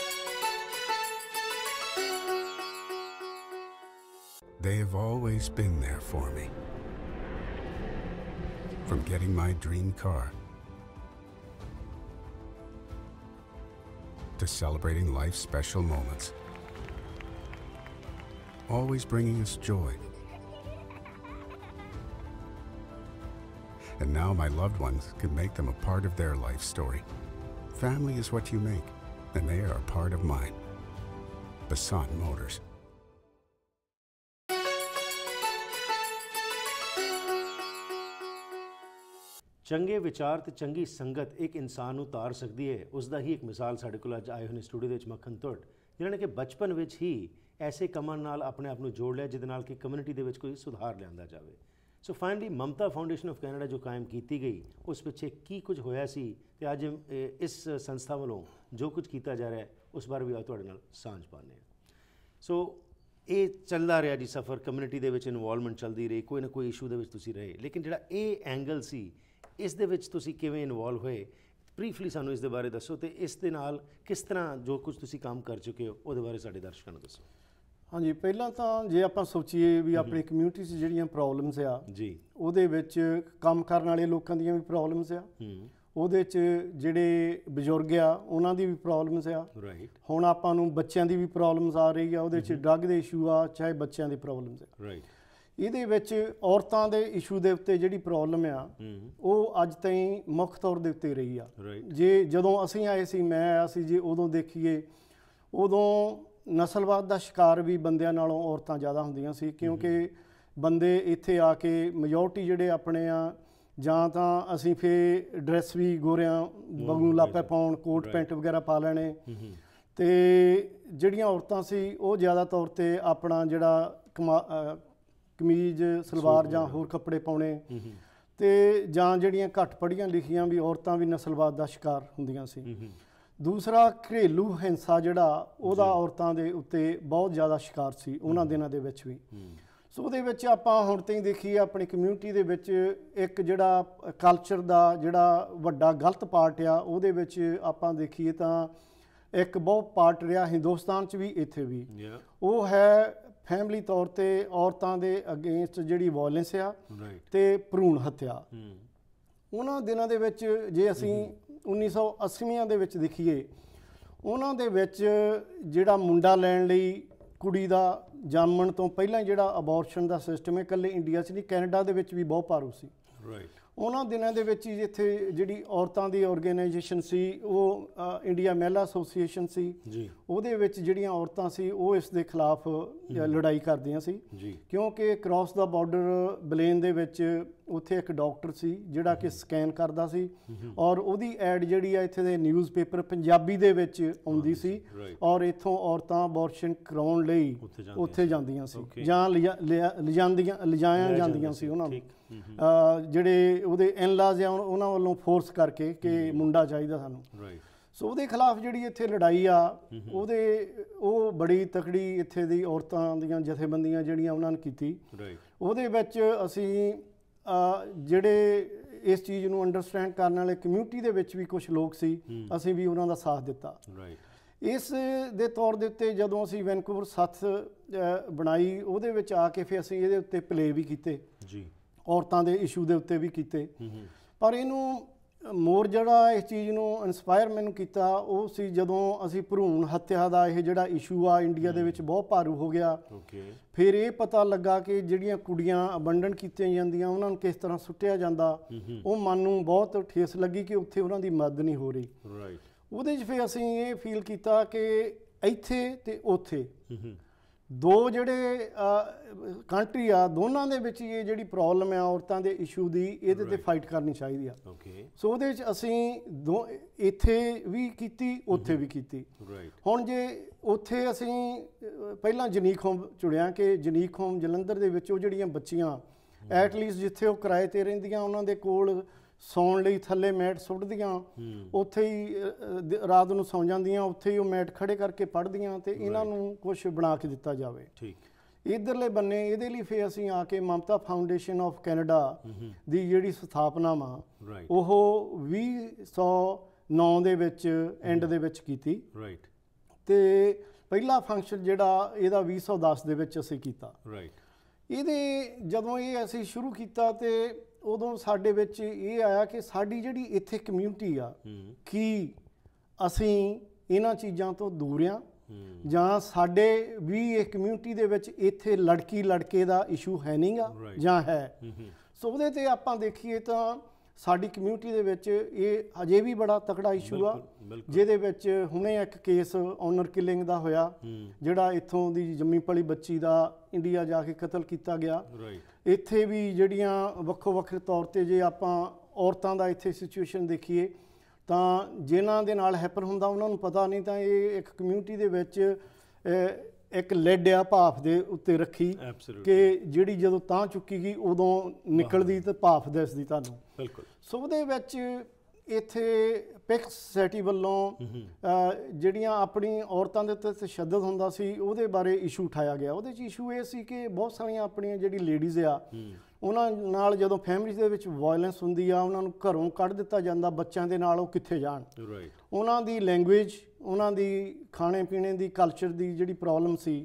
They have always been there for me. From getting my dream car to celebrating life's special moments, always bringing us joy. And now my loved ones can make them a part of their life story. Family is what you make, and they are a part of mine. Basant Motors. ਚੰਗੇ ਵਿਚਾਰ ਤੇ ਚੰਗੀ ਸੰਗਤ ਇੱਕ ਇਨਸਾਨ ਨੂੰ ਤਾਰ ਸਕਦੀ ਹੈ। ਉਸ ਦਾ ਹੀ ਇੱਕ ਮਿਸਾਲ ਸਾਡੇ ਕੋਲ ਅੱਜ ਆਏ ਹੋਏ ਨੇ ਸਟੂਡੀਓ ਦੇ ਵਿੱਚ ਮੱਖਣ ਤੁੱਟ, ਜਿਨ੍ਹਾਂ ਨੇ ਕਿ ਬਚਪਨ ਵਿੱਚ ਹੀ ਐਸੇ ਕੰਮਾਂ ਨਾਲ ਆਪਣੇ ਆਪ ਨੂੰ ਜੋੜ ਲਿਆ ਜਿਹਦੇ ਨਾਲ ਕਿ ਕਮਿਊਨਿਟੀ ਦੇ ਵਿੱਚ ਕੋਈ ਸੁਧਾਰ ਲਿਆਂਦਾ ਜਾਵੇ। So finally Mamta foundation of Canada ਜੋ ਕਾਇਮ ਕੀਤੀ ਗਈ, ਉਸ ਪਿੱਛੇ ਕੀ ਕੁਝ ਹੋਇਆ ਸੀ ਤੇ ਅੱਜ ਇਸ ਸੰਸਥਾ ਵੱਲੋਂ ਜੋ ਕੁਝ ਕੀਤਾ ਜਾ ਰਿਹਾ ਹੈ ਉਸ ਬਾਰੇ ਵੀ ਤੁਹਾਡੇ ਨਾਲ ਸਾਂਝ ਪਾਉਂਦੇ ਹਾਂ। ਸੋ ਇਹ ਚੱਲਦਾ ਰਿਹਾ ਜੀ ਸਫ਼ਰ, ਕਮਿਊਨਿਟੀ ਦੇ ਵਿੱਚ ਇਨਵੋਲਵਮੈਂਟ ਚੱਲਦੀ ਰਹੀ, ਕੋਈ ਨਾ ਕੋਈ ਇਸ਼ੂ ਦੇ ਵਿੱਚ ਤੁਸੀਂ ਰਹੇ, ਲੇਕਿਨ ਜਿਹੜਾ ਇਹ ਐਂਗਲ ਸੀ ਇਸ ਦੇ ਵਿੱਚ ਤੁਸੀਂ ਕਿਵੇਂ ਇਨਵੋਲਵ ਹੋਏ, ਬਰੀਫਲੀ ਸਾਨੂੰ ਇਸ ਦੇ ਬਾਰੇ ਦੱਸੋ, ਤੇ ਇਸ ਦੇ ਨਾਲ ਕਿਸ ਤਰ੍ਹਾਂ ਜੋ ਕੁਝ ਤੁਸੀਂ ਕੰਮ ਕਰ ਚੁੱਕੇ ਹੋ ਉਹਦੇ ਬਾਰੇ ਸਾਡੇ ਦਰਸ਼ਕਾਂ ਨੂੰ ਦੱਸੋ। ਹਾਂਜੀ, ਪਹਿਲਾਂ ਤਾਂ ਜੇ ਆਪਾਂ ਸੋਚੀਏ ਵੀ ਆਪਣੀ ਕਮਿਊਨਿਟੀ 'ਚ ਜਿਹੜੀਆਂ ਪ੍ਰੋਬਲਮਸ ਆ ਜੀ, ਉਹਦੇ ਵਿੱਚ ਕੰਮ ਕਰਨ ਵਾਲੇ ਲੋਕਾਂ ਦੀਆਂ ਵੀ ਪ੍ਰੋਬਲਮਸ ਆ, ਉਹਦੇ 'ਚ ਜਿਹੜੇ ਬਜ਼ੁਰਗ ਆ ਉਹਨਾਂ ਦੀ ਵੀ ਪ੍ਰੋਬਲਮਸ ਆ, ਹੁਣ ਆਪਾਂ ਨੂੰ ਬੱਚਿਆਂ ਦੀ ਵੀ ਪ੍ਰੋਬਲਮਸ ਆ ਰਹੀ ਆ, ਉਹਦੇ 'ਚ ਡਰੱਗ ਦੇ ਇਸ਼ੂ ਆ, ਚਾਹੇ ਬੱਚਿਆਂ ਦੀ ਪ੍ਰੋਬਲਮਸ ਆ। ਇਹਦੇ ਵਿੱਚ ਔਰਤਾਂ ਦੇ ਇਸ਼ੂ ਦੇ ਉੱਤੇ ਜਿਹੜੀ ਪ੍ਰੋਬਲਮ ਆ ਉਹ ਅੱਜ ਤਾਈਂ ਮੁੱਖ ਤੌਰ ਦੇ ਉੱਤੇ ਰਹੀ ਆ। ਜੇ ਜਦੋਂ ਅਸੀਂ ਆਏ ਸੀ, ਮੈਂ ਆਇਆ ਸੀ, ਜੇ ਉਦੋਂ ਦੇਖੀਏ ਉਦੋਂ ਨਸਲਵਾਦ ਦਾ ਸ਼ਿਕਾਰ ਵੀ ਬੰਦਿਆਂ ਨਾਲੋਂ ਔਰਤਾਂ ਜ਼ਿਆਦਾ ਹੁੰਦੀਆਂ ਸੀ, ਕਿਉਂਕਿ ਬੰਦੇ ਇੱਥੇ ਆ ਕੇ ਮੈਜੋਰਟੀ ਜਿਹੜੇ ਆਪਣੇ ਆ, ਜਾਂ ਤਾਂ ਅਸੀਂ ਫਿਰ ਡਰੈਸ ਵੀ ਗੋਰਿਆਂ ਵਾਂਗੂ ਲਾਪੇ ਪਾਉਣ, ਕੋਟ ਪੈਂਟ ਵਗੈਰਾ ਪਾ ਲੈਣੇ, ਤੇ ਜਿਹੜੀਆਂ ਔਰਤਾਂ ਸੀ ਉਹ ਜ਼ਿਆਦਾ ਤੌਰ 'ਤੇ ਆਪਣਾ ਜਿਹੜਾ ਕਮੀਜ਼ ਸਲਵਾਰ ਜਾਂ ਹੋਰ ਕੱਪੜੇ ਪਾਉਣੇ, ਤੇ ਜਾਂ ਜਿਹੜੀਆਂ ਘੱਟ ਪੜ੍ਹੀਆਂ ਲਿਖੀਆਂ ਵੀ ਔਰਤਾਂ ਵੀ ਨਸਲਵਾਦ ਦਾ ਸ਼ਿਕਾਰ ਹੁੰਦੀਆਂ ਸੀ। ਦੂਸਰਾ ਘਰੇਲੂ ਹਿੰਸਾ ਜਿਹੜਾ ਉਹਦਾ ਔਰਤਾਂ ਦੇ ਉੱਤੇ ਬਹੁਤ ਜ਼ਿਆਦਾ ਸ਼ਿਕਾਰ ਸੀ ਉਹਨਾਂ ਦਿਨਾਂ ਦੇ ਵਿੱਚ ਵੀ। ਸੋ ਉਹਦੇ ਵਿੱਚ ਆਪਾਂ ਹੁਣ ਤਾਈਂ ਦੇਖੀਏ ਆਪਣੀ ਕਮਿਊਨਿਟੀ ਦੇ ਵਿੱਚ ਇੱਕ ਜਿਹੜਾ ਕਲਚਰ ਦਾ ਜਿਹੜਾ ਵੱਡਾ ਗਲਤ ਪਾਰਟ ਆ, ਉਹਦੇ ਵਿੱਚ ਆਪਾਂ ਦੇਖੀਏ ਤਾਂ ਇੱਕ ਬਹੁਤ ਪਾਰਟ ਰਿਹਾ ਹਿੰਦੁਸਤਾਨ 'ਚ ਵੀ ਇੱਥੇ ਵੀ, ਉਹ ਹੈ ਫੈਮਿਲੀ ਤੌਰ 'ਤੇ ਔਰਤਾਂ ਦੇ ਅਗੇਂਸਟ ਜਿਹੜੀ ਵਾਇਲੈਂਸ ਆ ਤੇ ਭਰੂਣ ਹੱਤਿਆ। ਉਹਨਾਂ ਦਿਨਾਂ ਦੇ ਵਿੱਚ ਜੇ ਅਸੀਂ 1980 ਦੇ ਵਿੱਚ ਦੇਖੀਏ, ਉਹਨਾਂ ਦੇ ਵਿੱਚ ਜਿਹੜਾ ਮੁੰਡਾ ਲੈਣ ਲਈ ਕੁੜੀ ਦਾ ਜੰਮਣ ਤੋਂ ਪਹਿਲਾਂ ਜਿਹੜਾ ਅਬੋਰਸ਼ਨ ਦਾ ਸਿਸਟਮ ਹੈ ਇਕੱਲੇ ਇੰਡੀਆ 'ਚ ਨਹੀਂ, ਕੈਨੇਡਾ ਦੇ ਵਿੱਚ ਵੀ ਬਹੁਤ ਭਾਰੂ ਸੀ। ਉਹਨਾਂ ਦਿਨਾਂ ਦੇ ਵਿੱਚ ਹੀ ਇੱਥੇ ਜਿਹੜੀ ਔਰਤਾਂ ਦੀ ਆਰਗੇਨਾਈਜੇਸ਼ਨ ਸੀ ਉਹ ਇੰਡੀਆ ਮਹਿਲਾ ਐਸੋਸੀਏਸ਼ਨ ਸੀ, ਉਹਦੇ ਵਿੱਚ ਜਿਹੜੀਆਂ ਔਰਤਾਂ ਸੀ ਉਹ ਇਸ ਦੇ ਖਿਲਾਫ ਲੜਾਈ ਕਰਦੀਆਂ ਸੀ, ਕਿਉਂਕਿ ਕ੍ਰਾਸ ਦਾ ਬਾਰਡਰ ਬਲੇਨ ਦੇ ਵਿੱਚ ਉੱਥੇ ਇੱਕ ਡਾਕਟਰ ਸੀ ਜਿਹੜਾ ਕਿ ਸਕੈਨ ਕਰਦਾ ਸੀ, ਔਰ ਉਹਦੀ ਐਡ ਜਿਹੜੀ ਆ ਇੱਥੇ ਦੇ ਨਿਊਜ਼ਪੇਪਰ ਪੰਜਾਬੀ ਦੇ ਵਿੱਚ ਆਉਂਦੀ ਸੀ, ਔਰ ਇੱਥੋਂ ਔਰਤਾਂ ਅਬੋਰਸ਼ਨ ਕਰਾਉਣ ਲਈ ਉੱਥੇ ਜਾਂਦੀਆਂ ਸੀ ਜਾਂ ਲਿਜਾਇਆ ਜਾਂਦੀਆਂ ਸੀ ਉਹਨਾਂ ਨੂੰ, ਜਿਹੜੇ ਉਹਦੇ ਇਨਲਾਜ਼ ਆ ਉਹਨਾਂ ਵੱਲੋਂ ਫੋਰਸ ਕਰਕੇ ਕਿ ਮੁੰਡਾ ਚਾਹੀਦਾ ਸਾਨੂੰ। ਸੋ ਉਹਦੇ ਖਿਲਾਫ ਜਿਹੜੀ ਇੱਥੇ ਲੜਾਈ ਆ ਉਹ ਬੜੀ ਤਕੜੀ ਇੱਥੇ ਦੀ ਔਰਤਾਂ ਦੀਆਂ ਜਥੇਬੰਦੀਆਂ ਜਿਹੜੀਆਂ ਉਹਨਾਂ ਨੇ ਕੀਤੀ। ਉਹਦੇ ਵਿੱਚ ਅਸੀਂ ਜਿਹੜੇ ਇਸ ਚੀਜ਼ ਨੂੰ ਅੰਡਰਸਟੈਂਡ ਕਰਨ ਵਾਲੇ ਕਮਿਊਨਿਟੀ ਦੇ ਵਿੱਚ ਵੀ ਕੁਝ ਲੋਕ ਸੀ, ਅਸੀਂ ਵੀ ਉਹਨਾਂ ਦਾ ਸਾਥ ਦਿੱਤਾ। ਇਸ ਦੇ ਤੌਰ ਦੇ ਉੱਤੇ ਜਦੋਂ ਅਸੀਂ ਵੈਨਕੂਵਰ 7 ਬਣਾਈ, ਉਹਦੇ ਵਿੱਚ ਆ ਕੇ ਫਿਰ ਅਸੀਂ ਇਹਦੇ ਉੱਤੇ ਪਲੇ ਵੀ ਕੀਤੇ, ਔਰਤਾਂ ਦੇ ਇਸ਼ੂ ਦੇ ਉੱਤੇ ਵੀ ਕੀਤੇ। ਪਰ ਇਹਨੂੰ ਮੋਰ ਜਿਹੜਾ ਇਸ ਚੀਜ਼ ਨੂੰ ਇਨਸਪਾਇਰ ਮੈਨੂੰ ਕੀਤਾ ਉਹ ਸੀ ਜਦੋਂ ਅਸੀਂ ਭਰੂਣ ਹੱਤਿਆ ਦਾ ਇਹ ਜਿਹੜਾ ਇਸ਼ੂ ਆ ਇੰਡੀਆ ਦੇ ਵਿੱਚ ਬਹੁਤ ਭਾਰੂ ਹੋ ਗਿਆ। ਫਿਰ ਇਹ ਪਤਾ ਲੱਗਾ ਕਿ ਜਿਹੜੀਆਂ ਕੁੜੀਆਂ ਅਬੰਡਨ ਕੀਤੀਆਂ ਜਾਂਦੀਆਂ ਉਹਨਾਂ ਨੂੰ ਕਿਸ ਤਰ੍ਹਾਂ ਸੁੱਟਿਆ ਜਾਂਦਾ, ਉਹ ਮਨ ਨੂੰ ਬਹੁਤ ਠੇਸ ਲੱਗੀ ਕਿ ਉੱਥੇ ਉਹਨਾਂ ਦੀ ਮਦਦ ਨਹੀਂ ਹੋ ਰਹੀ। ਉਹਦੇ 'ਚ ਫਿਰ ਅਸੀਂ ਇਹ ਫੀਲ ਕੀਤਾ ਕਿ ਇੱਥੇ ਤੇ ਉੱਥੇ ਦੋ ਜਿਹੜੇ ਕੰਟਰੀ ਆ ਦੋਨਾਂ ਦੇ ਵਿੱਚ ਇਹ ਜਿਹੜੀ ਪ੍ਰੋਬਲਮ ਆ ਔਰਤਾਂ ਦੇ ਇਸ਼ੂ ਦੀ, ਇਹਦੇ 'ਤੇ ਫਾਈਟ ਕਰਨੀ ਚਾਹੀਦੀ ਆ। ਸੋ ਉਹਦੇ 'ਚ ਅਸੀਂ ਇੱਥੇ ਵੀ ਕੀਤੀ ਉੱਥੇ ਵੀ ਕੀਤੀ। ਹੁਣ ਜੇ ਉੱਥੇ ਅਸੀਂ ਪਹਿਲਾਂ ਜਨੀਕ ਹੋਮ ਚੁਣਿਆ ਕਿ ਜਨੀਕ ਹੋਮ ਜਲੰਧਰ ਦੇ ਵਿੱਚ ਉਹ ਜਿਹੜੀਆਂ ਬੱਚੀਆਂ ਐਟਲੀਸਟ ਜਿੱਥੇ ਉਹ ਕਿਰਾਏ 'ਤੇ ਰਹਿੰਦੀਆਂ ਉਹਨਾਂ ਦੇ ਕੋਲ ਸੌਣ ਲਈ ਥੱਲੇ ਮੈਟ ਸੁੱਟਦੀਆਂ, ਉੱਥੇ ਹੀ ਰਾਤ ਨੂੰ ਸੌਂ ਜਾਂਦੀਆਂ, ਉੱਥੇ ਹੀ ਉਹ ਮੈਟ ਖੜੇ ਕਰਕੇ ਪੜ੍ਹਦੀਆਂ, ਤੇ ਇਹਨਾਂ ਨੂੰ ਕੁਛ ਬਣਾ ਕੇ ਦਿੱਤਾ ਜਾਵੇ। ਇੱਧਰਲੇ ਬੰਨੇ ਇਹਦੇ ਲਈ ਫਿਰ ਅਸੀਂ ਆ ਕੇ ਮਮਤਾ ਫਾਊਂਡੇਸ਼ਨ ਆਫ ਕੈਨੇਡਾ ਦੀ ਜਿਹੜੀ ਸਥਾਪਨਾ ਵਾ ਉਹ 2009 ਦੇ ਵਿੱਚ ਐਂਡ ਦੇ ਵਿੱਚ ਕੀਤੀ, ਤੇ ਪਹਿਲਾ ਫੰਕਸ਼ਨ ਜਿਹੜਾ ਇਹਦਾ 2010 ਦੇ ਵਿੱਚ ਅਸੀਂ ਕੀਤਾ। ਇਹਦੇ ਜਦੋਂ ਇਹ ਅਸੀਂ ਸ਼ੁਰੂ ਕੀਤਾ ਤੇ ਉਦੋਂ ਸਾਡੇ ਵਿੱਚ ਇਹ ਆਇਆ ਕਿ ਸਾਡੀ ਜਿਹੜੀ ਇੱਥੇ ਕਮਿਊਨਿਟੀ ਆ, ਕੀ ਅਸੀਂ ਇਹਨਾਂ ਚੀਜ਼ਾਂ ਤੋਂ ਦੂਰ ਆ ਜਾਂ ਸਾਡੇ ਵੀ ਇਹ ਕਮਿਊਨਿਟੀ ਦੇ ਵਿੱਚ ਇੱਥੇ ਲੜਕੀ ਲੜਕੇ ਦਾ ਇਸ਼ੂ ਹੈ ਨਹੀਂਗਾ ਜਾਂ ਹੈ। ਸੋ ਉਹਦੇ 'ਤੇ ਆਪਾਂ ਦੇਖੀਏ ਤਾਂ ਸਾਡੀ ਕਮਿਊਨਿਟੀ ਦੇ ਵਿੱਚ ਇਹ ਅਜੇ ਵੀ ਬੜਾ ਤਕੜਾ ਇਸ਼ੂ ਆ, ਜਿਹਦੇ ਵਿੱਚ ਹੁਣੇ ਇੱਕ ਕੇਸ ਓਨਰ ਕਿਲਿੰਗ ਦਾ ਹੋਇਆ, ਜਿਹੜਾ ਇੱਥੋਂ ਦੀ ਜੰਮੀ ਪਲੀ ਬੱਚੀ ਦਾ ਇੰਡੀਆ ਜਾ ਕੇ ਕਤਲ ਕੀਤਾ ਗਿਆ। ਇੱਥੇ ਵੀ ਜਿਹੜੀਆਂ ਵੱਖੋ ਵੱਖਰੇ ਤੌਰ 'ਤੇ ਜੇ ਆਪਾਂ ਔਰਤਾਂ ਦਾ ਇੱਥੇ ਸਿਚੁਏਸ਼ਨ ਦੇਖੀਏ ਤਾਂ ਜਿਨ੍ਹਾਂ ਦੇ ਨਾਲ ਹੈਪਨ ਹੁੰਦਾ ਉਹਨਾਂ ਨੂੰ ਪਤਾ ਨਹੀਂ, ਤਾਂ ਇਹ ਇੱਕ ਕਮਿਊਨਿਟੀ ਦੇ ਵਿੱਚ ਇੱਕ ਲੈਡ ਆ ਭਾਫ ਦੇ ਉੱਤੇ ਰੱਖੀ ਕਿ ਜਿਹੜੀ ਜਦੋਂ ਤਾਂ ਚੁੱਕੀ ਗਈ ਉਦੋਂ ਨਿਕਲਦੀ ਤੇ ਭਾਫ ਦਿਸਦੀ ਤੁਹਾਨੂੰ। ਸੋ ਉਹਦੇ ਵਿੱਚ ਇੱਥੇ ਪਿਕਸ ਸੋਸਾਇਟੀ ਵੱਲੋਂ ਜਿਹੜੀਆਂ ਆਪਣੀ ਔਰਤਾਂ ਦੇ ਉੱਤੇ ਤਸ਼ੱਦਦ ਹੁੰਦਾ ਸੀ ਉਹਦੇ ਬਾਰੇ ਇਸ਼ੂ ਉਠਾਇਆ ਗਿਆ। ਉਹਦੇ 'ਚ ਇਸ਼ੂ ਇਹ ਸੀ ਕਿ ਬਹੁਤ ਸਾਰੀਆਂ ਆਪਣੀਆਂ ਜਿਹੜੀ ਲੇਡੀਜ਼ ਆ ਉਹਨਾਂ ਨਾਲ ਜਦੋਂ ਫੈਮਿਲੀ ਦੇ ਵਿੱਚ ਵਾਇਲੈਂਸ ਹੁੰਦੀ ਆ, ਉਹਨਾਂ ਨੂੰ ਘਰੋਂ ਕੱਢ ਦਿੱਤਾ ਜਾਂਦਾ, ਬੱਚਿਆਂ ਦੇ ਨਾਲ ਉਹ ਕਿੱਥੇ ਜਾਣ। ਉਹਨਾਂ ਦੀ ਲੈਂਗੁਏਜ, ਉਹਨਾਂ ਦੀ ਖਾਣੇ ਪੀਣੇ ਦੀ ਕਲਚਰ ਦੀ ਜਿਹੜੀ ਪ੍ਰੋਬਲਮ ਸੀ,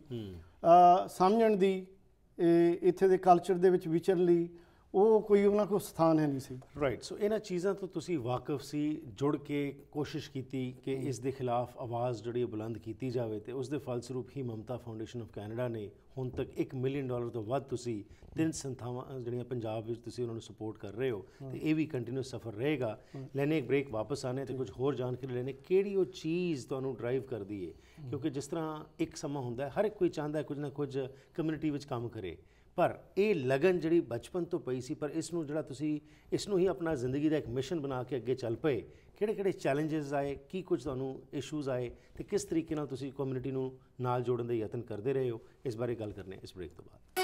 ਸਮਝਣ ਦੀ, ਇੱਥੇ ਦੇ ਕਲਚਰ ਦੇ ਵਿੱਚ ਵਿਚਰਨ ਲਈ ਉਹ ਕੋਈ ਉਹਨਾਂ ਕੋਲ ਸਥਾਨ ਹੈ ਨਹੀਂ ਸੀ। ਸੋ ਇਹਨਾਂ ਚੀਜ਼ਾਂ ਤੋਂ ਤੁਸੀਂ ਵਾਕਿਫ ਸੀ, ਜੁੜ ਕੇ ਕੋਸ਼ਿਸ਼ ਕੀਤੀ ਕਿ ਇਸ ਦੇ ਖਿਲਾਫ ਆਵਾਜ਼ ਜਿਹੜੀ ਬੁਲੰਦ ਕੀਤੀ ਜਾਵੇ, ਤੇ ਉਸ ਦੇ ਫਲਸਰੂਪ ਹੀ ਮਮਤਾ ਫਾਊਂਡੇਸ਼ਨ ਆਫ ਕੈਨੇਡਾ ਨੇ ਹੁਣ ਤੱਕ $1 ਮਿਲੀਅਨ ਤੋਂ ਵੱਧ ਤੁਸੀਂ 3 ਸੰਸਥਾਵਾਂ ਜਿਹੜੀਆਂ ਪੰਜਾਬ ਵਿੱਚ ਤੁਸੀਂ ਉਹਨਾਂ ਨੂੰ ਸਪੋਰਟ ਕਰ ਰਹੇ ਹੋ, ਤੇ ਇਹ ਵੀ ਕੰਟੀਨਿਊਸ ਸਫ਼ਰ ਰਹੇਗਾ। ਲੈਣੇ ਇੱਕ ਬ੍ਰੇਕ, ਵਾਪਸ ਆਨੇ ਤੇ ਕੁਝ ਹੋਰ ਜਾਣਕਾਰੀ ਲੈਣੇ ਕਿਹੜੀ ਉਹ ਚੀਜ਼ ਤੁਹਾਨੂੰ ਡਰਾਈਵ ਕਰਦੀ ਹੈ, ਕਿਉਂਕਿ ਜਿਸ ਤਰ੍ਹਾਂ ਇੱਕ ਸਮਾਂ ਹੁੰਦਾ ਹਰ ਇੱਕ ਕੋਈ ਚਾਹੁੰਦਾ ਕੁਝ ਨਾ ਕੁਝ ਕਮਿਊਨਿਟੀ ਵਿੱਚ ਕੰਮ ਕਰੇ, ਪਰ ਇਹ ਲਗਨ ਜਿਹੜੀ ਬਚਪਨ ਤੋਂ ਪਈ ਸੀ, ਪਰ ਇਸ ਨੂੰ ਜਿਹੜਾ ਤੁਸੀਂ ਇਸ ਨੂੰ ਹੀ ਆਪਣਾ ਜ਼ਿੰਦਗੀ ਦਾ ਇੱਕ ਮਿਸ਼ਨ ਬਣਾ ਕੇ ਅੱਗੇ ਚੱਲ ਪਏ, ਕਿਹੜੇ ਚੈਲੰਜਸ ਆਏ, ਕੀ ਕੁਝ ਤੁਹਾਨੂੰ ਇਸ਼ੂਜ਼ ਆਏ, ਤੇ ਕਿਸ ਤਰੀਕੇ ਨਾਲ ਤੁਸੀਂ ਕਮਿਊਨਿਟੀ ਨੂੰ ਨਾਲ ਜੋੜਨ ਦੇ ਯਤਨ ਕਰਦੇ ਰਹੇ ਹੋ, ਇਸ ਬਾਰੇ ਗੱਲ ਕਰਨੇ ਇਸ ਬ੍ਰੇਕ ਤੋਂ ਬਾਅਦ।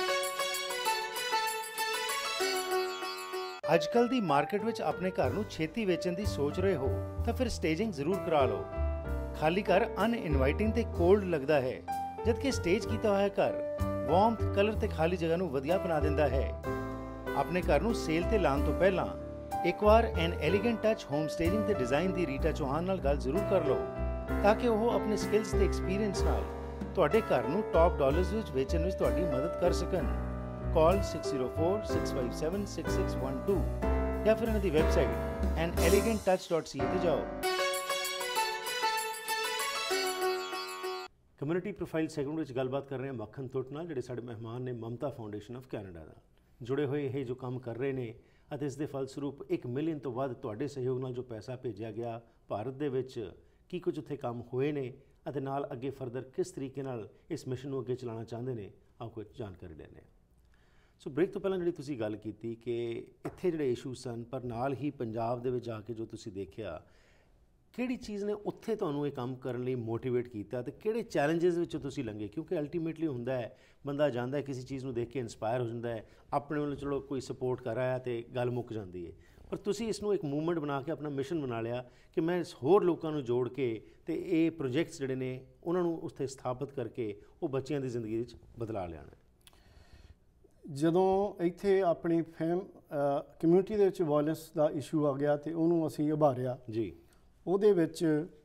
ਅੱਜ ਕੱਲ੍ਹ ਦੀ ਮਾਰਕੀਟ ਵਿੱਚ ਆਪਣੇ ਘਰ ਨੂੰ ਛੇਤੀ ਵੇਚਣ ਦੀ ਸੋਚ ਰਹੇ ਹੋ ਤਾਂ ਫਿਰ ਸਟੇਜਿੰਗ ਜ਼ਰੂਰ ਕਰਾ ਲਓ। ਖਾਲੀ ਘਰ ਅਨਇਨਵਾਈਟਿੰਗ ਤੇ ਕੋਲਡ ਲੱਗਦਾ ਹੈ, ਜਦਕਿ ਸਟੇਜ ਕੀਤਾ ਹੋਇਆ ਘਰ ਵਾਰਮਥ, ਕਲਰ ਤੇ ਖਾਲੀ ਜਗ੍ਹਾ ਨੂੰ ਵਧੀਆ ਬਣਾ ਦਿੰਦਾ ਹੈ। ਆਪਣੇ ਘਰ ਨੂੰ ਸੇਲ ਤੇ ਲਾਉਣ ਤੋਂ ਪਹਿਲਾਂ ਇੱਕ ਵਾਰ an elegant touch home staging ਤੇ ਡਿਜ਼ਾਈਨ ਦੀ ਰੀਟਾ ਚੌਹਾਨ ਨਾਲ ਗੱਲ ਜ਼ਰੂਰ ਕਰ ਲਓ, ਤਾਂ ਕਿ ਉਹ ਆਪਣੇ ਸਕਿੱਲਸ ਤੇ ਐਕਸਪੀਰੀਅੰਸ ਨਾਲ ਤੁਹਾਡੇ ਘਰ ਨੂੰ ਟੌਪ ਡਾਲਰਸ ਵਿੱਚ ਵੇਚਣ ਵਿੱਚ ਤੁਹਾਡੀ ਮਦਦ ਕਰ ਸਕਣ। ਕਾਲ 6046576612 ਜਾਂ ਫਿਰ ਇਹਨਾਂ ਦੀ ਵੈਬਸਾਈਟ anelegantTouch.ca ਤੇ ਜਾਓ। ਕਮਿਊਨਿਟੀ ਪ੍ਰੋਫਾਈਲ ਸੈਗਮੈਂਟ ਵਿੱਚ ਗੱਲਬਾਤ ਕਰ ਰਹੇ ਹਾਂ ਮੱਖਣ ਤੁੱਟ ਨਾਲ, ਜਿਹੜੇ ਸਾਡੇ ਮਹਿਮਾਨ ਨੇ ਮਮਤਾ ਫਾਊਂਡੇਸ਼ਨ ਆਫ ਕੈਨੇਡਾ ਦਾ। ਜੁੜੇ ਹੋਏ ਇਹ ਜੋ ਕੰਮ ਕਰ ਰਹੇ ਨੇ ਅਤੇ ਇਸ ਦੇ ਫਲਸਰੂਪ 1 ਮਿਲੀਅਨ ਤੋਂ ਵੱਧ ਤੁਹਾਡੇ ਸਹਿਯੋਗ ਨਾਲ ਜੋ ਪੈਸਾ ਭੇਜਿਆ ਗਿਆ ਭਾਰਤ ਦੇ ਵਿੱਚ, ਕੀ ਕੁਝ ਉੱਥੇ ਕੰਮ ਹੋਏ ਨੇ ਅਤੇ ਨਾਲ ਅੱਗੇ ਫਰਦਰ ਕਿਸ ਤਰੀਕੇ ਨਾਲ ਇਸ ਮਿਸ਼ਨ ਨੂੰ ਅੱਗੇ ਚਲਾਉਣਾ ਚਾਹੁੰਦੇ ਨੇ, ਆਓ ਕੁਝ ਜਾਣਕਾਰੀ ਲੈਂਦੇ ਹਾਂ। ਸੋ ਬ੍ਰੇਕ ਤੋਂ ਪਹਿਲਾਂ ਜਿਹੜੀ ਤੁਸੀਂ ਗੱਲ ਕੀਤੀ ਕਿ ਇੱਥੇ ਜਿਹੜੇ ਇਸ਼ੂ ਸਨ, ਪਰ ਨਾਲ ਹੀ ਪੰਜਾਬ ਦੇ ਵਿੱਚ ਜਾ ਕੇ ਜੋ ਤੁਸੀਂ ਦੇਖਿਆ, ਕਿਹੜੀ ਚੀਜ਼ ਨੇ ਉੱਥੇ ਤੁਹਾਨੂੰ ਇਹ ਕੰਮ ਕਰਨ ਲਈ ਮੋਟੀਵੇਟ ਕੀਤਾ ਤੇ ਕਿਹੜੇ ਚੈਲੰਜਸ ਵਿੱਚੋਂ ਤੁਸੀਂ ਲੰਘੇ? ਕਿਉਂਕਿ ਅਲਟੀਮੇਟਲੀ ਹੁੰਦਾ ਹੈ ਬੰਦਾ ਜਾਂਦਾ ਹੈ ਕਿਸੇ ਚੀਜ਼ ਨੂੰ ਦੇਖ ਕੇ ਇੰਸਪਾਇਰ ਹੋ ਜਾਂਦਾ ਹੈ, ਆਪਣੇ ਵੱਲੋਂ ਚਲੋ ਕੋਈ ਸਪੋਰਟ ਕਰ ਰਿਹਾ ਤੇ ਗੱਲ ਮੁੱਕ ਜਾਂਦੀ ਹੈ, ਪਰ ਤੁਸੀਂ ਇਸ ਨੂੰ ਇੱਕ ਮੂਵਮੈਂਟ ਬਣਾ ਕੇ ਆਪਣਾ ਮਿਸ਼ਨ ਬਣਾ ਲਿਆ ਕਿ ਮੈਂ ਹੋਰ ਲੋਕਾਂ ਨੂੰ ਜੋੜ ਕੇ ਤੇ ਇਹ ਪ੍ਰੋਜੈਕਟਸ ਜਿਹੜੇ ਨੇ ਉਹਨਾਂ ਨੂੰ ਉੱਥੇ ਸਥਾਪਿਤ ਕਰਕੇ ਉਹ ਬੱਚਿਆਂ ਦੀ ਜ਼ਿੰਦਗੀ ਵਿੱਚ ਬਦਲਾ ਲਿਆਉਣਾ। ਜਦੋਂ ਇੱਥੇ ਆਪਣੀ ਕਮਿਊਨਿਟੀ ਦੇ ਵਿੱਚ ਵਾਇਲੈਂਸ ਦਾ ਇਸ਼ੂ ਆ ਗਿਆ ਤੇ ਉਹਨੂੰ ਅਸੀਂ ਉਭਾਰਿਆ ਜੀ, ਉਹਦੇ ਵਿੱਚ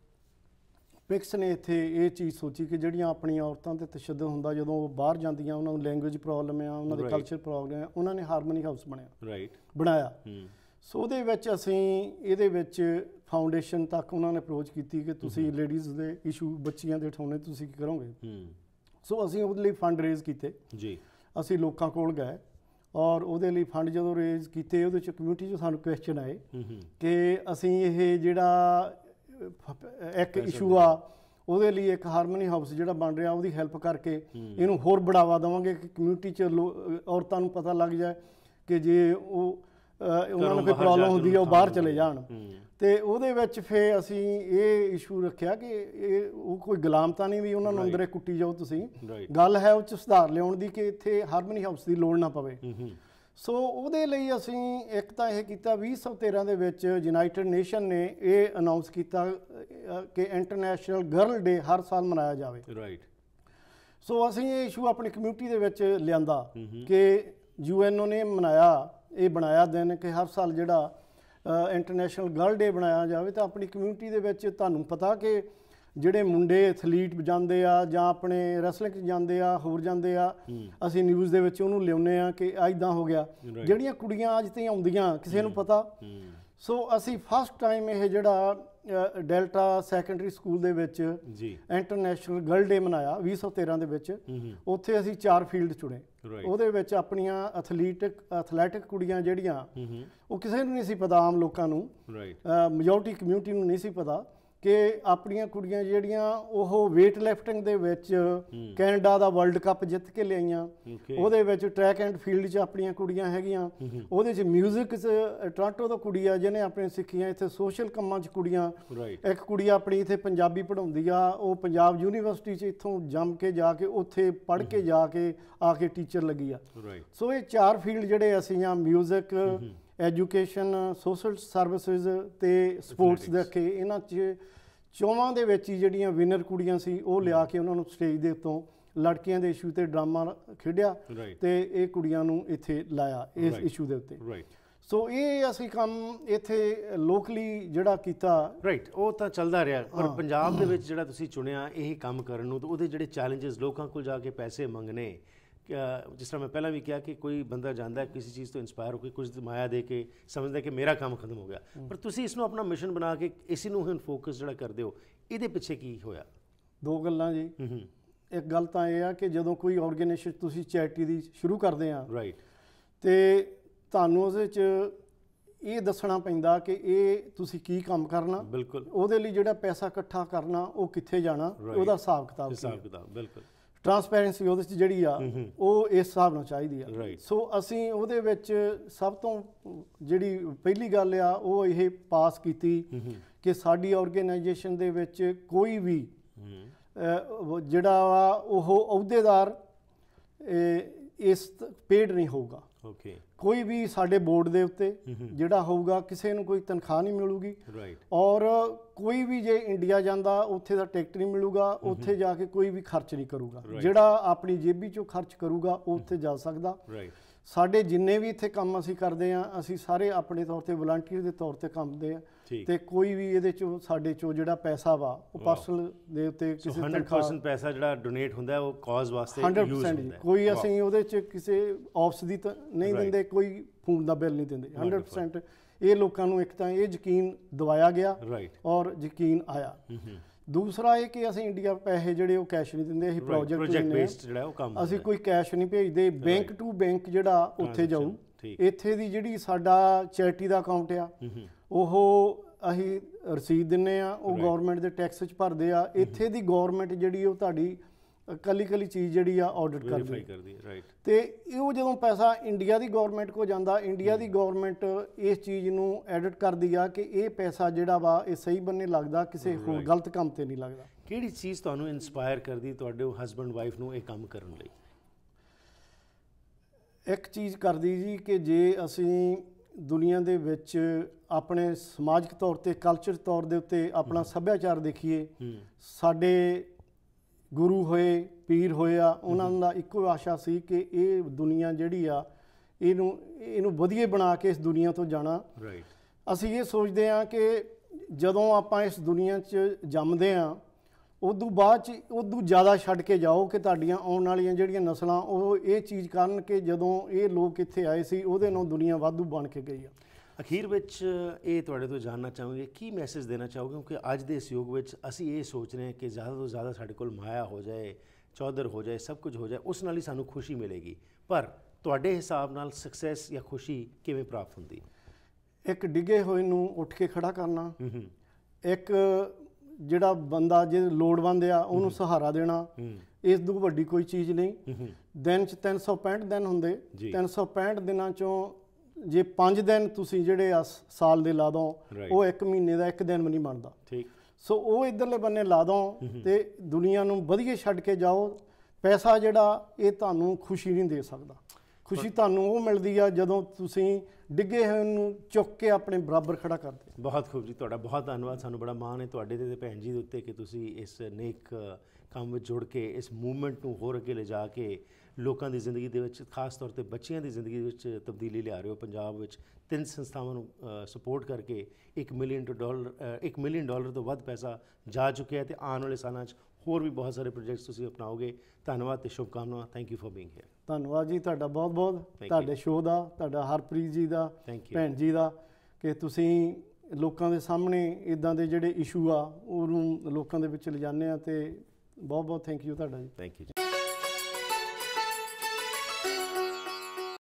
ਪਿਕਸ ਨੇ ਇੱਥੇ ਇਹ ਚੀਜ਼ ਸੋਚੀ ਕਿ ਜਿਹੜੀਆਂ ਆਪਣੀਆਂ ਔਰਤਾਂ 'ਤੇ ਤਸ਼ੱਦਦ ਹੁੰਦਾ, ਜਦੋਂ ਉਹ ਬਾਹਰ ਜਾਂਦੀਆਂ, ਉਹਨਾਂ ਨੂੰ ਲੈਂਗੁਏਜ ਪ੍ਰੋਬਲਮ ਆ, ਉਹਨਾਂ ਦੇ ਕਲਚਰ ਪ੍ਰੋਬਲਮ ਆ, ਉਹਨਾਂ ਨੇ ਹਾਰਮਨੀ ਹਾਊਸ ਬਣਾਇਆ। ਸੋ ਉਹਦੇ ਵਿੱਚ ਅਸੀਂ ਇਹਦੇ ਵਿੱਚ ਫਾਊਂਡੇਸ਼ਨ ਤੱਕ ਉਹਨਾਂ ਨੇ ਅਪਰੋਚ ਕੀਤੀ ਕਿ ਤੁਸੀਂ ਲੇਡੀਜ਼ ਦੇ ਇਸ਼ੂ ਬੱਚੀਆਂ ਦੇ ਉਠਾਉਣੇ, ਤੁਸੀਂ ਕੀ ਕਰੋਗੇ? ਸੋ ਅਸੀਂ ਉਹਦੇ ਲਈ ਫੰਡ ਰੇਜ਼ ਕੀਤੇ ਜੀ, ਅਸੀਂ ਲੋਕਾਂ ਕੋਲ ਗਏ ਔਰ ਉਹਦੇ ਲਈ ਫੰਡ ਜਦੋਂ ਰੇਜ਼ ਕੀਤੇ, ਉਹਦੇ 'ਚ ਕਮਿਊਨਿਟੀ 'ਚ ਸਾਨੂੰ ਕੁਐਸਚਨ ਆਏ ਕਿ ਅਸੀਂ ਇਹ ਜਿਹੜਾ ਇੱਕ ਇਸ਼ੂ ਆ ਉਹਦੇ ਲਈ ਇੱਕ ਹਾਰਮਨੀ ਹਾਊਸ ਜਿਹੜਾ ਬਣ ਰਿਹਾ ਉਹਦੀ ਹੈਲਪ ਕਰਕੇ ਇਹਨੂੰ ਹੋਰ ਬੜਾਵਾ ਦੇਵਾਂਗੇ ਕਿ ਕਮਿਊਨਿਟੀ 'ਚ ਔਰਤਾਂ ਨੂੰ ਪਤਾ ਲੱਗ ਜਾਏ ਕਿ ਜੇ ਉਹਨਾਂ ਨੂੰ ਕੋਈ ਪ੍ਰੋਬਲਮ ਹੁੰਦੀ ਹੈ ਉਹ ਬਾਹਰ ਚਲੇ ਜਾਣ। ਤੇ ਉਹਦੇ ਵਿੱਚ ਫਿਰ ਅਸੀਂ ਇਹ ਇਸ਼ੂ ਰੱਖਿਆ ਕਿ ਇਹ ਉਹ ਕੋਈ ਗੁਲਾਮ ਤਾਂ ਨਹੀਂ ਵੀ ਉਹਨਾਂ ਨੂੰ ਅੰਦਰੇ ਕੁੱਟੀ ਜਾਓ ਤੁਸੀਂ, ਗੱਲ ਹੈ ਉਹ 'ਚ ਸੁਧਾਰ ਲਿਆਉਣ ਦੀ ਕਿ ਇੱਥੇ ਹਾਰਮਨੀ ਹਾਊਸ ਦੀ ਲੋੜ ਨਾ ਪਵੇ। ਸੋ ਉਹਦੇ ਲਈ ਅਸੀਂ ਇੱਕ ਤਾਂ ਇਹ ਕੀਤਾ 2013 ਦੇ ਵਿੱਚ ਯੂਨਾਈਟਿਡ ਨੇਸ਼ਨ ਨੇ ਇਹ ਅਨਾਉਂਸ ਕੀਤਾ ਕਿ ਇੰਟਰਨੈਸ਼ਨਲ ਗਰਲ ਡੇ ਹਰ ਸਾਲ ਮਨਾਇਆ ਜਾਵੇ। ਸੋ ਅਸੀਂ ਇਹ ਇਸ਼ੂ ਆਪਣੀ ਕਮਿਊਨਿਟੀ ਦੇ ਵਿੱਚ ਲਿਆਂਦਾ ਕਿ UNO ਨੇ ਇਹ ਬਣਾਇਆ ਦਿਨ ਕਿ ਹਰ ਸਾਲ ਜਿਹੜਾ ਇੰਟਰਨੈਸ਼ਨਲ ਗਰਲ ਡੇ ਬਣਾਇਆ ਜਾਵੇ। ਤਾਂ ਆਪਣੀ ਕਮਿਊਨਿਟੀ ਦੇ ਵਿੱਚ ਤੁਹਾਨੂੰ ਪਤਾ ਕਿ ਜਿਹੜੇ ਮੁੰਡੇ ਐਥਲੀਟ ਜਾਂਦੇ ਆ ਜਾਂ ਆਪਣੇ ਰੈਸਲਿੰਗ 'ਚ ਜਾਂਦੇ ਆ, ਹੋਰ ਜਾਂਦੇ ਆ, ਅਸੀਂ ਨਿਊਜ਼ ਦੇ ਵਿੱਚ ਉਹਨੂੰ ਲਿਆਉਂਦੇ ਆ ਕਿ ਇੱਦਾਂ ਹੋ ਗਿਆ। ਜਿਹੜੀਆਂ ਕੁੜੀਆਂ ਅੱਜ ਤਾਈਂ ਆਉਂਦੀਆਂ ਕਿਸੇ ਨੂੰ ਪਤਾ। ਸੋ ਅਸੀਂ ਫਸਟ ਟਾਈਮ ਇਹ ਜਿਹੜਾ ਡੈਲਟਾ ਸੈਕੰਡਰੀ ਸਕੂਲ ਦੇ ਵਿੱਚ ਇੰਟਰਨੈਸ਼ਨਲ ਗਰਲ ਡੇ ਮਨਾਇਆ 2013 ਦੇ ਵਿੱਚ। ਉੱਥੇ ਅਸੀਂ 4 ਫੀਲਡ ਚੁਣੇ, ਉਹਦੇ ਵਿੱਚ ਆਪਣੀਆਂ ਐਥਲੈਟਿਕ ਕੁੜੀਆਂ ਜਿਹੜੀਆਂ ਉਹ ਕਿਸੇ ਨੂੰ ਨਹੀਂ ਸੀ ਪਤਾ, ਆਮ ਲੋਕਾਂ ਨੂੰ, ਮੈਜੋਰਟੀ ਕਮਿਊਨਿਟੀ ਨੂੰ ਨਹੀਂ ਸੀ ਪਤਾ ਕਿ ਆਪਣੀਆਂ ਕੁੜੀਆਂ ਜਿਹੜੀਆਂ ਉਹ ਵੇਟ ਲਿਫਟਿੰਗ ਦੇ ਵਿੱਚ ਕੈਨੇਡਾ ਦਾ ਵਰਲਡ ਕੱਪ ਜਿੱਤ ਕੇ ਲਿਆਈਆਂ। ਉਹਦੇ ਵਿੱਚ ਟਰੈਕ ਐਂਡ ਫੀਲਡ 'ਚ ਆਪਣੀਆਂ ਕੁੜੀਆਂ ਹੈਗੀਆਂ, ਉਹਦੇ 'ਚ ਮਿਊਜ਼ਿਕ 'ਚ ਟੋਰਾਂਟੋ ਤੋਂ ਕੁੜੀ ਆ ਜਿਹਨੇ ਆਪਣੇ ਸਿੱਖੀਆਂ। ਇੱਥੇ ਸੋਸ਼ਲ ਕੰਮਾਂ 'ਚ ਕੁੜੀਆਂ, ਇੱਕ ਕੁੜੀ ਆਪਣੀ ਇੱਥੇ ਪੰਜਾਬੀ ਪੜ੍ਹਾਉਂਦੀ ਆ, ਉਹ ਪੰਜਾਬ ਯੂਨੀਵਰਸਿਟੀ 'ਚ ਇੱਥੋਂ ਜੰਮ ਕੇ ਜਾ ਕੇ ਉੱਥੇ ਪੜ੍ਹ ਕੇ ਜਾ ਕੇ ਆ ਕੇ ਟੀਚਰ ਲੱਗੀ ਆ। ਸੋ ਇਹ 4 ਫੀਲਡ ਜਿਹੜੇ ਅਸੀਂ ਆ ਮਿਊਜ਼ਿਕ, ਐਜੂਕੇਸ਼ਨ, ਸੋਸ਼ਲ ਸਰਵਿਸਿਜ਼ ਤੇ ਸਪੋਰਟਸ ਦੇ ਰੱਖੇ। ਇਹਨਾਂ 'ਚ 4 ਦੇ ਵਿੱਚ ਹੀ ਜਿਹੜੀਆਂ ਵਿਨਰ ਕੁੜੀਆਂ ਸੀ ਉਹ ਲਿਆ ਕੇ ਉਹਨਾਂ ਨੂੰ ਸਟੇਜ ਦੇ ਉੱਤੋਂ ਲੜਕੀਆਂ ਦੇ ਇਸ਼ੂ ਤੇ ਡਰਾਮਾ ਖੇਡਿਆ ਤੇ ਇਹ ਕੁੜੀਆਂ ਨੂੰ ਇੱਥੇ ਲਾਇਆ ਇਸ ਇਸ਼ੂ ਦੇ ਉੱਤੇ। ਸੋ ਇਹ ਅਸੀਂ ਕੰਮ ਇੱਥੇ ਲੋਕਲੀ ਜਿਹੜਾ ਕੀਤਾ ਉਹ ਤਾਂ ਚੱਲਦਾ ਰਿਹਾ, ਪਰ ਪੰਜਾਬ ਦੇ ਵਿੱਚ ਜਿਹੜਾ ਤੁਸੀਂ ਚੁਣਿਆ ਇਹ ਕੰਮ ਕਰਨ ਨੂੰ, ਤਾਂ ਉਹਦੇ ਜਿਹੜੇ ਚੈਲੰਜਸ, ਲੋਕਾਂ ਕੋਲ ਜਾ ਕੇ ਪੈਸੇ ਮੰਗਣੇ, ਜਿਸ ਤਰ੍ਹਾਂ ਮੈਂ ਪਹਿਲਾਂ ਵੀ ਕਿਹਾ ਕਿ ਕੋਈ ਬੰਦਾ ਜਾਂਦਾ ਕਿਸੇ ਚੀਜ਼ ਤੋਂ ਇੰਸਪਾਇਰ ਹੋ ਕੇ ਕੁਝ ਮਾਇਆ ਦੇ ਕੇ ਸਮਝਦਾ ਕਿ ਮੇਰਾ ਕੰਮ ਖਤਮ ਹੋ ਗਿਆ, ਪਰ ਤੁਸੀਂ ਇਸ ਨੂੰ ਆਪਣਾ ਮਿਸ਼ਨ ਬਣਾ ਕੇ ਇਸੇ ਨੂੰ ਹੁਣ ਫੋਕਸ ਜਿਹੜਾ ਕਰਦੇ ਹੋ, ਇਹਦੇ ਪਿੱਛੇ ਕੀ ਹੋਇਆ? 2 ਗੱਲਾਂ ਜੀ। ਇੱਕ ਗੱਲ ਤਾਂ ਇਹ ਆ ਕਿ ਜਦੋਂ ਕੋਈ ਆਰਗੇਨਾਈਜੇਸ਼ਨ ਤੁਸੀਂ ਚੈਰਿਟੀ ਦੀ ਸ਼ੁਰੂ ਕਰਦੇ ਆ ਤੇ ਤੁਹਾਨੂੰ ਉਹਦੇ 'ਚ ਇਹ ਦੱਸਣਾ ਪੈਂਦਾ ਕਿ ਇਹ ਤੁਸੀਂ ਕੀ ਕੰਮ ਕਰਨਾ, ਬਿਲਕੁਲ ਉਹਦੇ ਲਈ ਜਿਹੜਾ ਪੈਸਾ ਇਕੱਠਾ ਕਰਨਾ ਉਹ ਕਿੱਥੇ ਜਾਣਾ, ਉਹਦਾ ਹਿਸਾਬ ਕਿਤਾਬ ਬਿਲਕੁਲ ਟਰਾਂਸਪੈਰੈਂਸੀ ਉਹਦੇ 'ਚ ਜਿਹੜੀ ਆ ਉਹ ਇਸ ਹਿਸਾਬ ਨਾਲ ਚਾਹੀਦੀ ਆ। ਸੋ ਅਸੀਂ ਉਹਦੇ ਵਿੱਚ ਸਭ ਤੋਂ ਜਿਹੜੀ ਪਹਿਲੀ ਗੱਲ ਆ ਉਹ ਇਹ ਪਾਸ ਕੀਤੀ ਕਿ ਸਾਡੀ ਆਰਗੇਨਾਈਜੇਸ਼ਨ ਦੇ ਵਿੱਚ ਕੋਈ ਵੀ ਜਿਹੜਾ ਵਾ ਉਹ ਅਹੁਦੇਦਾਰ ਇਸ ਪੇਡ ਨਹੀਂ ਹੋਊਗਾ। ਓਕੇ ਕੋਈ ਵੀ ਸਾਡੇ ਬੋਰਡ ਦੇ ਉੱਤੇ ਜਿਹੜਾ ਹੋਊਗਾ ਕਿਸੇ ਨੂੰ ਕੋਈ ਤਨਖਾਹ ਨਹੀਂ ਮਿਲੂਗੀ ਔਰ ਕੋਈ ਵੀ ਜੇ ਇੰਡੀਆ ਜਾਂਦਾ ਉੱਥੇ ਦਾ ਟਿਕਟ ਨਹੀਂ ਮਿਲੂਗਾ ਉੱਥੇ ਜਾ ਕੇ ਕੋਈ ਵੀ ਖਰਚ ਨਹੀਂ ਕਰੂਗਾ ਜਿਹੜਾ ਆਪਣੀ ਜੇਬੀ ਚੋਂ ਖਰਚ ਕਰੂਗਾ ਉਹ ਉੱਥੇ ਜਾ ਸਕਦਾ ਸਾਡੇ ਜਿੰਨੇ ਵੀ ਇੱਥੇ ਕੰਮ ਅਸੀਂ ਕਰਦੇ ਆ ਅਸੀਂ ਸਾਰੇ ਆਪਣੇ ਤੌਰ ਤੇ ਵਲੰਟੀਅਰ ਦੇ ਤੌਰ ਤੇ ਕੰਮਦੇ ਆ ਤੇ ਕੋਈ ਵੀ ਇਹਦੇ ਚੋਂ ਸਾਡੇ ਚੋਂ ਜਿਹੜਾ ਪੈਸਾ ਵਾ ਉਹ ਪਰਸਨਲ ਦੇ ਉੱਤੇ ਕਿਸੇ 100% ਪੈਸਾ ਜਿਹੜਾ ਡੋਨੇਟ ਹੁੰਦਾ ਉਹ ਕਾਜ਼ ਵਾਸਤੇ 100% ਕੋਈ ਅਸੀਂ ਉਹਦੇ ਚ ਕਿਸੇ ਆਫਿਸ ਦੀ ਤਾਂ ਨਹੀਂ ਦਿੰਦੇ ਕੋਈ ਫੋਨ ਦਾ ਬਿੱਲ ਨਹੀਂ ਦਿੰਦੇ 100% ਇਹ ਲੋਕਾਂ ਨੂੰ ਇੱਕ ਤਾਂ ਇਹ ਯਕੀਨ ਦਿਵਾਇਆ ਗਿਆ ਔਰ ਯਕੀਨ ਆਇਆ ਦੂਸਰਾ ਇਹ ਕਿ ਅਸੀਂ ਇੰਡੀਆ ਪੈਸੇ ਜਿਹੜੇ ਉਹ ਕੈਸ਼ ਨਹੀਂ ਦਿੰਦੇ ਅਸੀਂ ਪ੍ਰੋਜੈਕਟ ਬੇਸਡ ਜਿਹੜਾ ਉਹ ਕੰਮ ਅਸੀਂ ਕੋਈ ਕੈਸ਼ ਨਹੀਂ ਭੇਜਦੇ ਬੈਂਕ ਟੂ ਬੈਂਕ ਜਿਹੜਾ ਉੱਥੇ ਜਾਊ ਇੱਥੇ ਦੀ ਜਿਹੜੀ ਸਾਡਾ ਚੈਰਿਟੀ ਦਾ ਅਕਾਊਂਟ ਆ ਉਹ ਅਸੀਂ ਰਸੀਦ ਦਿੰਨੇ ਆ ਉਹ ਗਵਰਨਮੈਂਟ ਦੇ ਟੈਕਸ 'ਚ ਭਰਦੇ ਆ ਇੱਥੇ ਦੀ ਗਵਰਨਮੈਂਟ ਜਿਹੜੀ ਉਹ ਤੁਹਾਡੀ ਕੱਲੀ ਚੀਜ਼ ਜਿਹੜੀ ਆ ਆਡਿਟ ਕਰਦੀ ਹੈ ਤੇ ਉਹ ਜਦੋਂ ਪੈਸਾ ਇੰਡੀਆ ਦੀ ਗਵਰਨਮੈਂਟ ਕੋ ਜਾਂਦਾ ਇੰਡੀਆ ਦੀ ਗਵਰਨਮੈਂਟ ਇਸ ਚੀਜ਼ ਨੂੰ ਐਡਿਟ ਕਰਦੀ ਆ ਕਿ ਇਹ ਪੈਸਾ ਜਿਹੜਾ ਵਾ ਇਹ ਸਹੀ ਬੰਨੇ ਲੱਗਦਾ ਕਿਸੇ ਹੋਰ ਗਲਤ ਕੰਮ ਤੇ ਨਹੀਂ ਲੱਗਦਾ ਕਿਹੜੀ ਚੀਜ਼ ਤੁਹਾਨੂੰ ਇਨਸਪਾਇਰ ਕਰਦੀ ਤੁਹਾਡੇ ਹਸਬੈਂਡ ਵਾਈਫ ਨੂੰ ਇਹ ਕੰਮ ਕਰਨ ਲਈ ਇੱਕ ਚੀਜ਼ ਕਰਦੀ ਜੀ ਕਿ ਜੇ ਅਸੀਂ ਦੁਨੀਆ ਦੇ ਵਿੱਚ ਆਪਣੇ ਸਮਾਜਿਕ ਤੌਰ ਤੇ ਕਲਚਰ ਤੌਰ ਦੇ ਉੱਤੇ ਆਪਣਾ ਸੱਭਿਆਚਾਰ ਦੇਖੀਏ ਸਾਡੇ ਗੁਰੂ ਹੋਏ ਪੀਰ ਹੋਏ ਆ ਉਹਨਾਂ ਦਾ ਇੱਕੋ ਆਸ਼ਾ ਸੀ ਕਿ ਇਹ ਦੁਨੀਆ ਜਿਹੜੀ ਆ ਇਹਨੂੰ ਵਧੀਆ ਬਣਾ ਕੇ ਇਸ ਦੁਨੀਆ ਤੋਂ ਜਾਣਾ ਅਸੀਂ ਇਹ ਸੋਚਦੇ ਹਾਂ ਕਿ ਜਦੋਂ ਆਪਾਂ ਇਸ ਦੁਨੀਆ 'ਚ ਜੰਮਦੇ ਹਾਂ ਉਦੋਂ ਬਾਅਦ 'ਚ ਉਦੋਂ ਜ਼ਿਆਦਾ ਛੱਡ ਕੇ ਜਾਓ ਕਿ ਤੁਹਾਡੀਆਂ ਆਉਣ ਵਾਲੀਆਂ ਜਿਹੜੀਆਂ ਨਸਲਾਂ ਉਹ ਇਹ ਚੀਜ਼ ਕਰਨ ਕਿ ਜਦੋਂ ਇਹ ਲੋਕ ਇੱਥੇ ਆਏ ਸੀ ਉਹਦੇ ਨਾਲ ਦੁਨੀਆ ਵਾਧੂ ਬਣ ਕੇ ਗਈ ਆ ਅਖੀਰ ਵਿੱਚ ਇਹ ਤੁਹਾਡੇ ਤੋਂ ਜਾਣਨਾ ਚਾਹਾਂਗੇ ਕੀ ਮੈਸੇਜ ਦੇਣਾ ਚਾਹੋਗੇ ਕਿਉਂਕਿ ਅੱਜ ਦੇ ਇਸ ਯੁੱਗ ਵਿੱਚ ਅਸੀਂ ਇਹ ਸੋਚ ਰਹੇ ਹਾਂ ਕਿ ਜ਼ਿਆਦਾ ਤੋਂ ਜ਼ਿਆਦਾ ਸਾਡੇ ਕੋਲ ਮਾਇਆ ਹੋ ਜਾਏ ਚੌਧਰ ਹੋ ਜਾਏ ਸਭ ਕੁਝ ਹੋ ਜਾਏ ਉਸ ਨਾਲ ਹੀ ਸਾਨੂੰ ਖੁਸ਼ੀ ਮਿਲੇਗੀ ਪਰ ਤੁਹਾਡੇ ਹਿਸਾਬ ਨਾਲ ਸਕਸੈਸ ਜਾਂ ਖੁਸ਼ੀ ਕਿਵੇਂ ਪ੍ਰਾਪਤ ਹੁੰਦੀ ਇੱਕ ਡਿੱਗੇ ਹੋਏ ਨੂੰ ਉੱਠ ਕੇ ਖੜਾ ਕਰਨਾ ਇੱਕ ਜਿਹੜਾ ਬੰਦਾ ਜੇ ਲੋੜਵੰਦ ਆ ਉਹਨੂੰ ਸਹਾਰਾ ਦੇਣਾ ਇਸ ਤੋਂ ਵੱਡੀ ਕੋਈ ਚੀਜ਼ ਨਹੀਂ ਦਿਨ 'ਚ 365 ਦਿਨ ਹੁੰਦੇ 365 ਦਿਨਾਂ 'ਚੋਂ ਜੇ 5 ਦਿਨ ਤੁਸੀਂ ਜਿਹੜੇ ਆ ਸਾਲ ਦੇ ਲਾ ਦੋ ਉਹ ਇੱਕ ਮਹੀਨੇ ਦਾ ਇੱਕ ਦਿਨ ਵੀ ਨਹੀਂ ਬਣਦਾ ਸੋ ਉਹ ਇੱਧਰਲੇ ਬੰਨੇ ਲਾ ਦੋ ਤੇ ਦੁਨੀਆ ਨੂੰ ਵਧੀਆ ਛੱਡ ਕੇ ਜਾਓ ਪੈਸਾ ਜਿਹੜਾ ਇਹ ਤੁਹਾਨੂੰ ਖੁਸ਼ੀ ਨਹੀਂ ਦੇ ਸਕਦਾ ਖੁਸ਼ੀ ਤੁਹਾਨੂੰ ਉਹ ਮਿਲਦੀ ਆ ਜਦੋਂ ਤੁਸੀਂ ਡਿੱਗੇ ਹੋਏ ਨੂੰ ਚੁੱਕ ਕੇ ਆਪਣੇ ਬਰਾਬਰ ਖੜਾ ਕਰਦੇ ਬਹੁਤ ਖੂਬ ਜੀ ਤੁਹਾਡਾ ਬਹੁਤ ਧੰਨਵਾਦ ਸਾਨੂੰ ਬੜਾ ਮਾਣ ਹੈ ਤੁਹਾਡੇ ਤੇ ਭੈਣ ਜੀ ਦੇ ਉੱਤੇ ਕਿ ਤੁਸੀਂ ਇਸ ਨੇਕ ਕੰਮ ਵਿੱਚ ਜੁੜ ਕੇ ਇਸ ਮੂਵਮੈਂਟ ਨੂੰ ਹੋਰ ਅੱਗੇ ਲਿਜਾ ਕੇ ਲੋਕਾਂ ਦੀ ਜ਼ਿੰਦਗੀ ਦੇ ਵਿੱਚ ਖਾਸ ਤੌਰ ਤੇ ਬੱਚਿਆਂ ਦੀ ਜ਼ਿੰਦਗੀ ਵਿੱਚ ਤਬਦੀਲੀ ਲਿਆ ਰਹੇ ਹੋ ਪੰਜਾਬ ਵਿੱਚ 3 ਸੰਸਥਾਵਾਂ ਨੂੰ ਸਪੋਰਟ ਕਰਕੇ $1 ਮਿਲੀਅਨ ਤੋਂ ਵੱਧ ਪੈਸਾ ਜਾ ਚੁੱਕਿਆ ਤੇ ਆਉਣ ਵਾਲੇ ਸਾਲਾਂ 'ਚ ਹੋਰ ਵੀ ਬਹੁਤ ਸਾਰੇ ਪ੍ਰੋਜੈਕਟਸ ਤੁਸੀਂ ਅਪਣਾਓਗੇ ਧੰਨਵਾਦ ਤੇ ਸ਼ੁਭਕਾਮਨਾਵਾਂ thank you for being here ਧੰਨਵਾਦ ਜੀ ਤੁਹਾਡਾ ਬਹੁਤ ਬਹੁਤ ਤੁਹਾਡੇ ਸ਼ੋਅ ਦਾ ਤੁਹਾਡਾ ਹਰਪ੍ਰੀਤ ਜੀ ਦਾ ਭੈਣ ਜੀ ਦਾ ਕਿ ਤੁਸੀਂ ਲੋਕਾਂ ਦੇ ਸਾਹਮਣੇ ਇਦਾਂ ਦੇ ਜਿਹੜੇ ਇਸ਼ੂ ਆ ਉਹਨੂੰ ਲੋਕਾਂ ਦੇ ਵਿੱਚ ਲਿਜਾਣੇ ਆ ਤੇ ਬਹੁਤ ਬਹੁਤ ਥੈਂਕ ਯੂ ਤੁਹਾਡਾ ਜੀ ਥੈਂਕ ਯੂ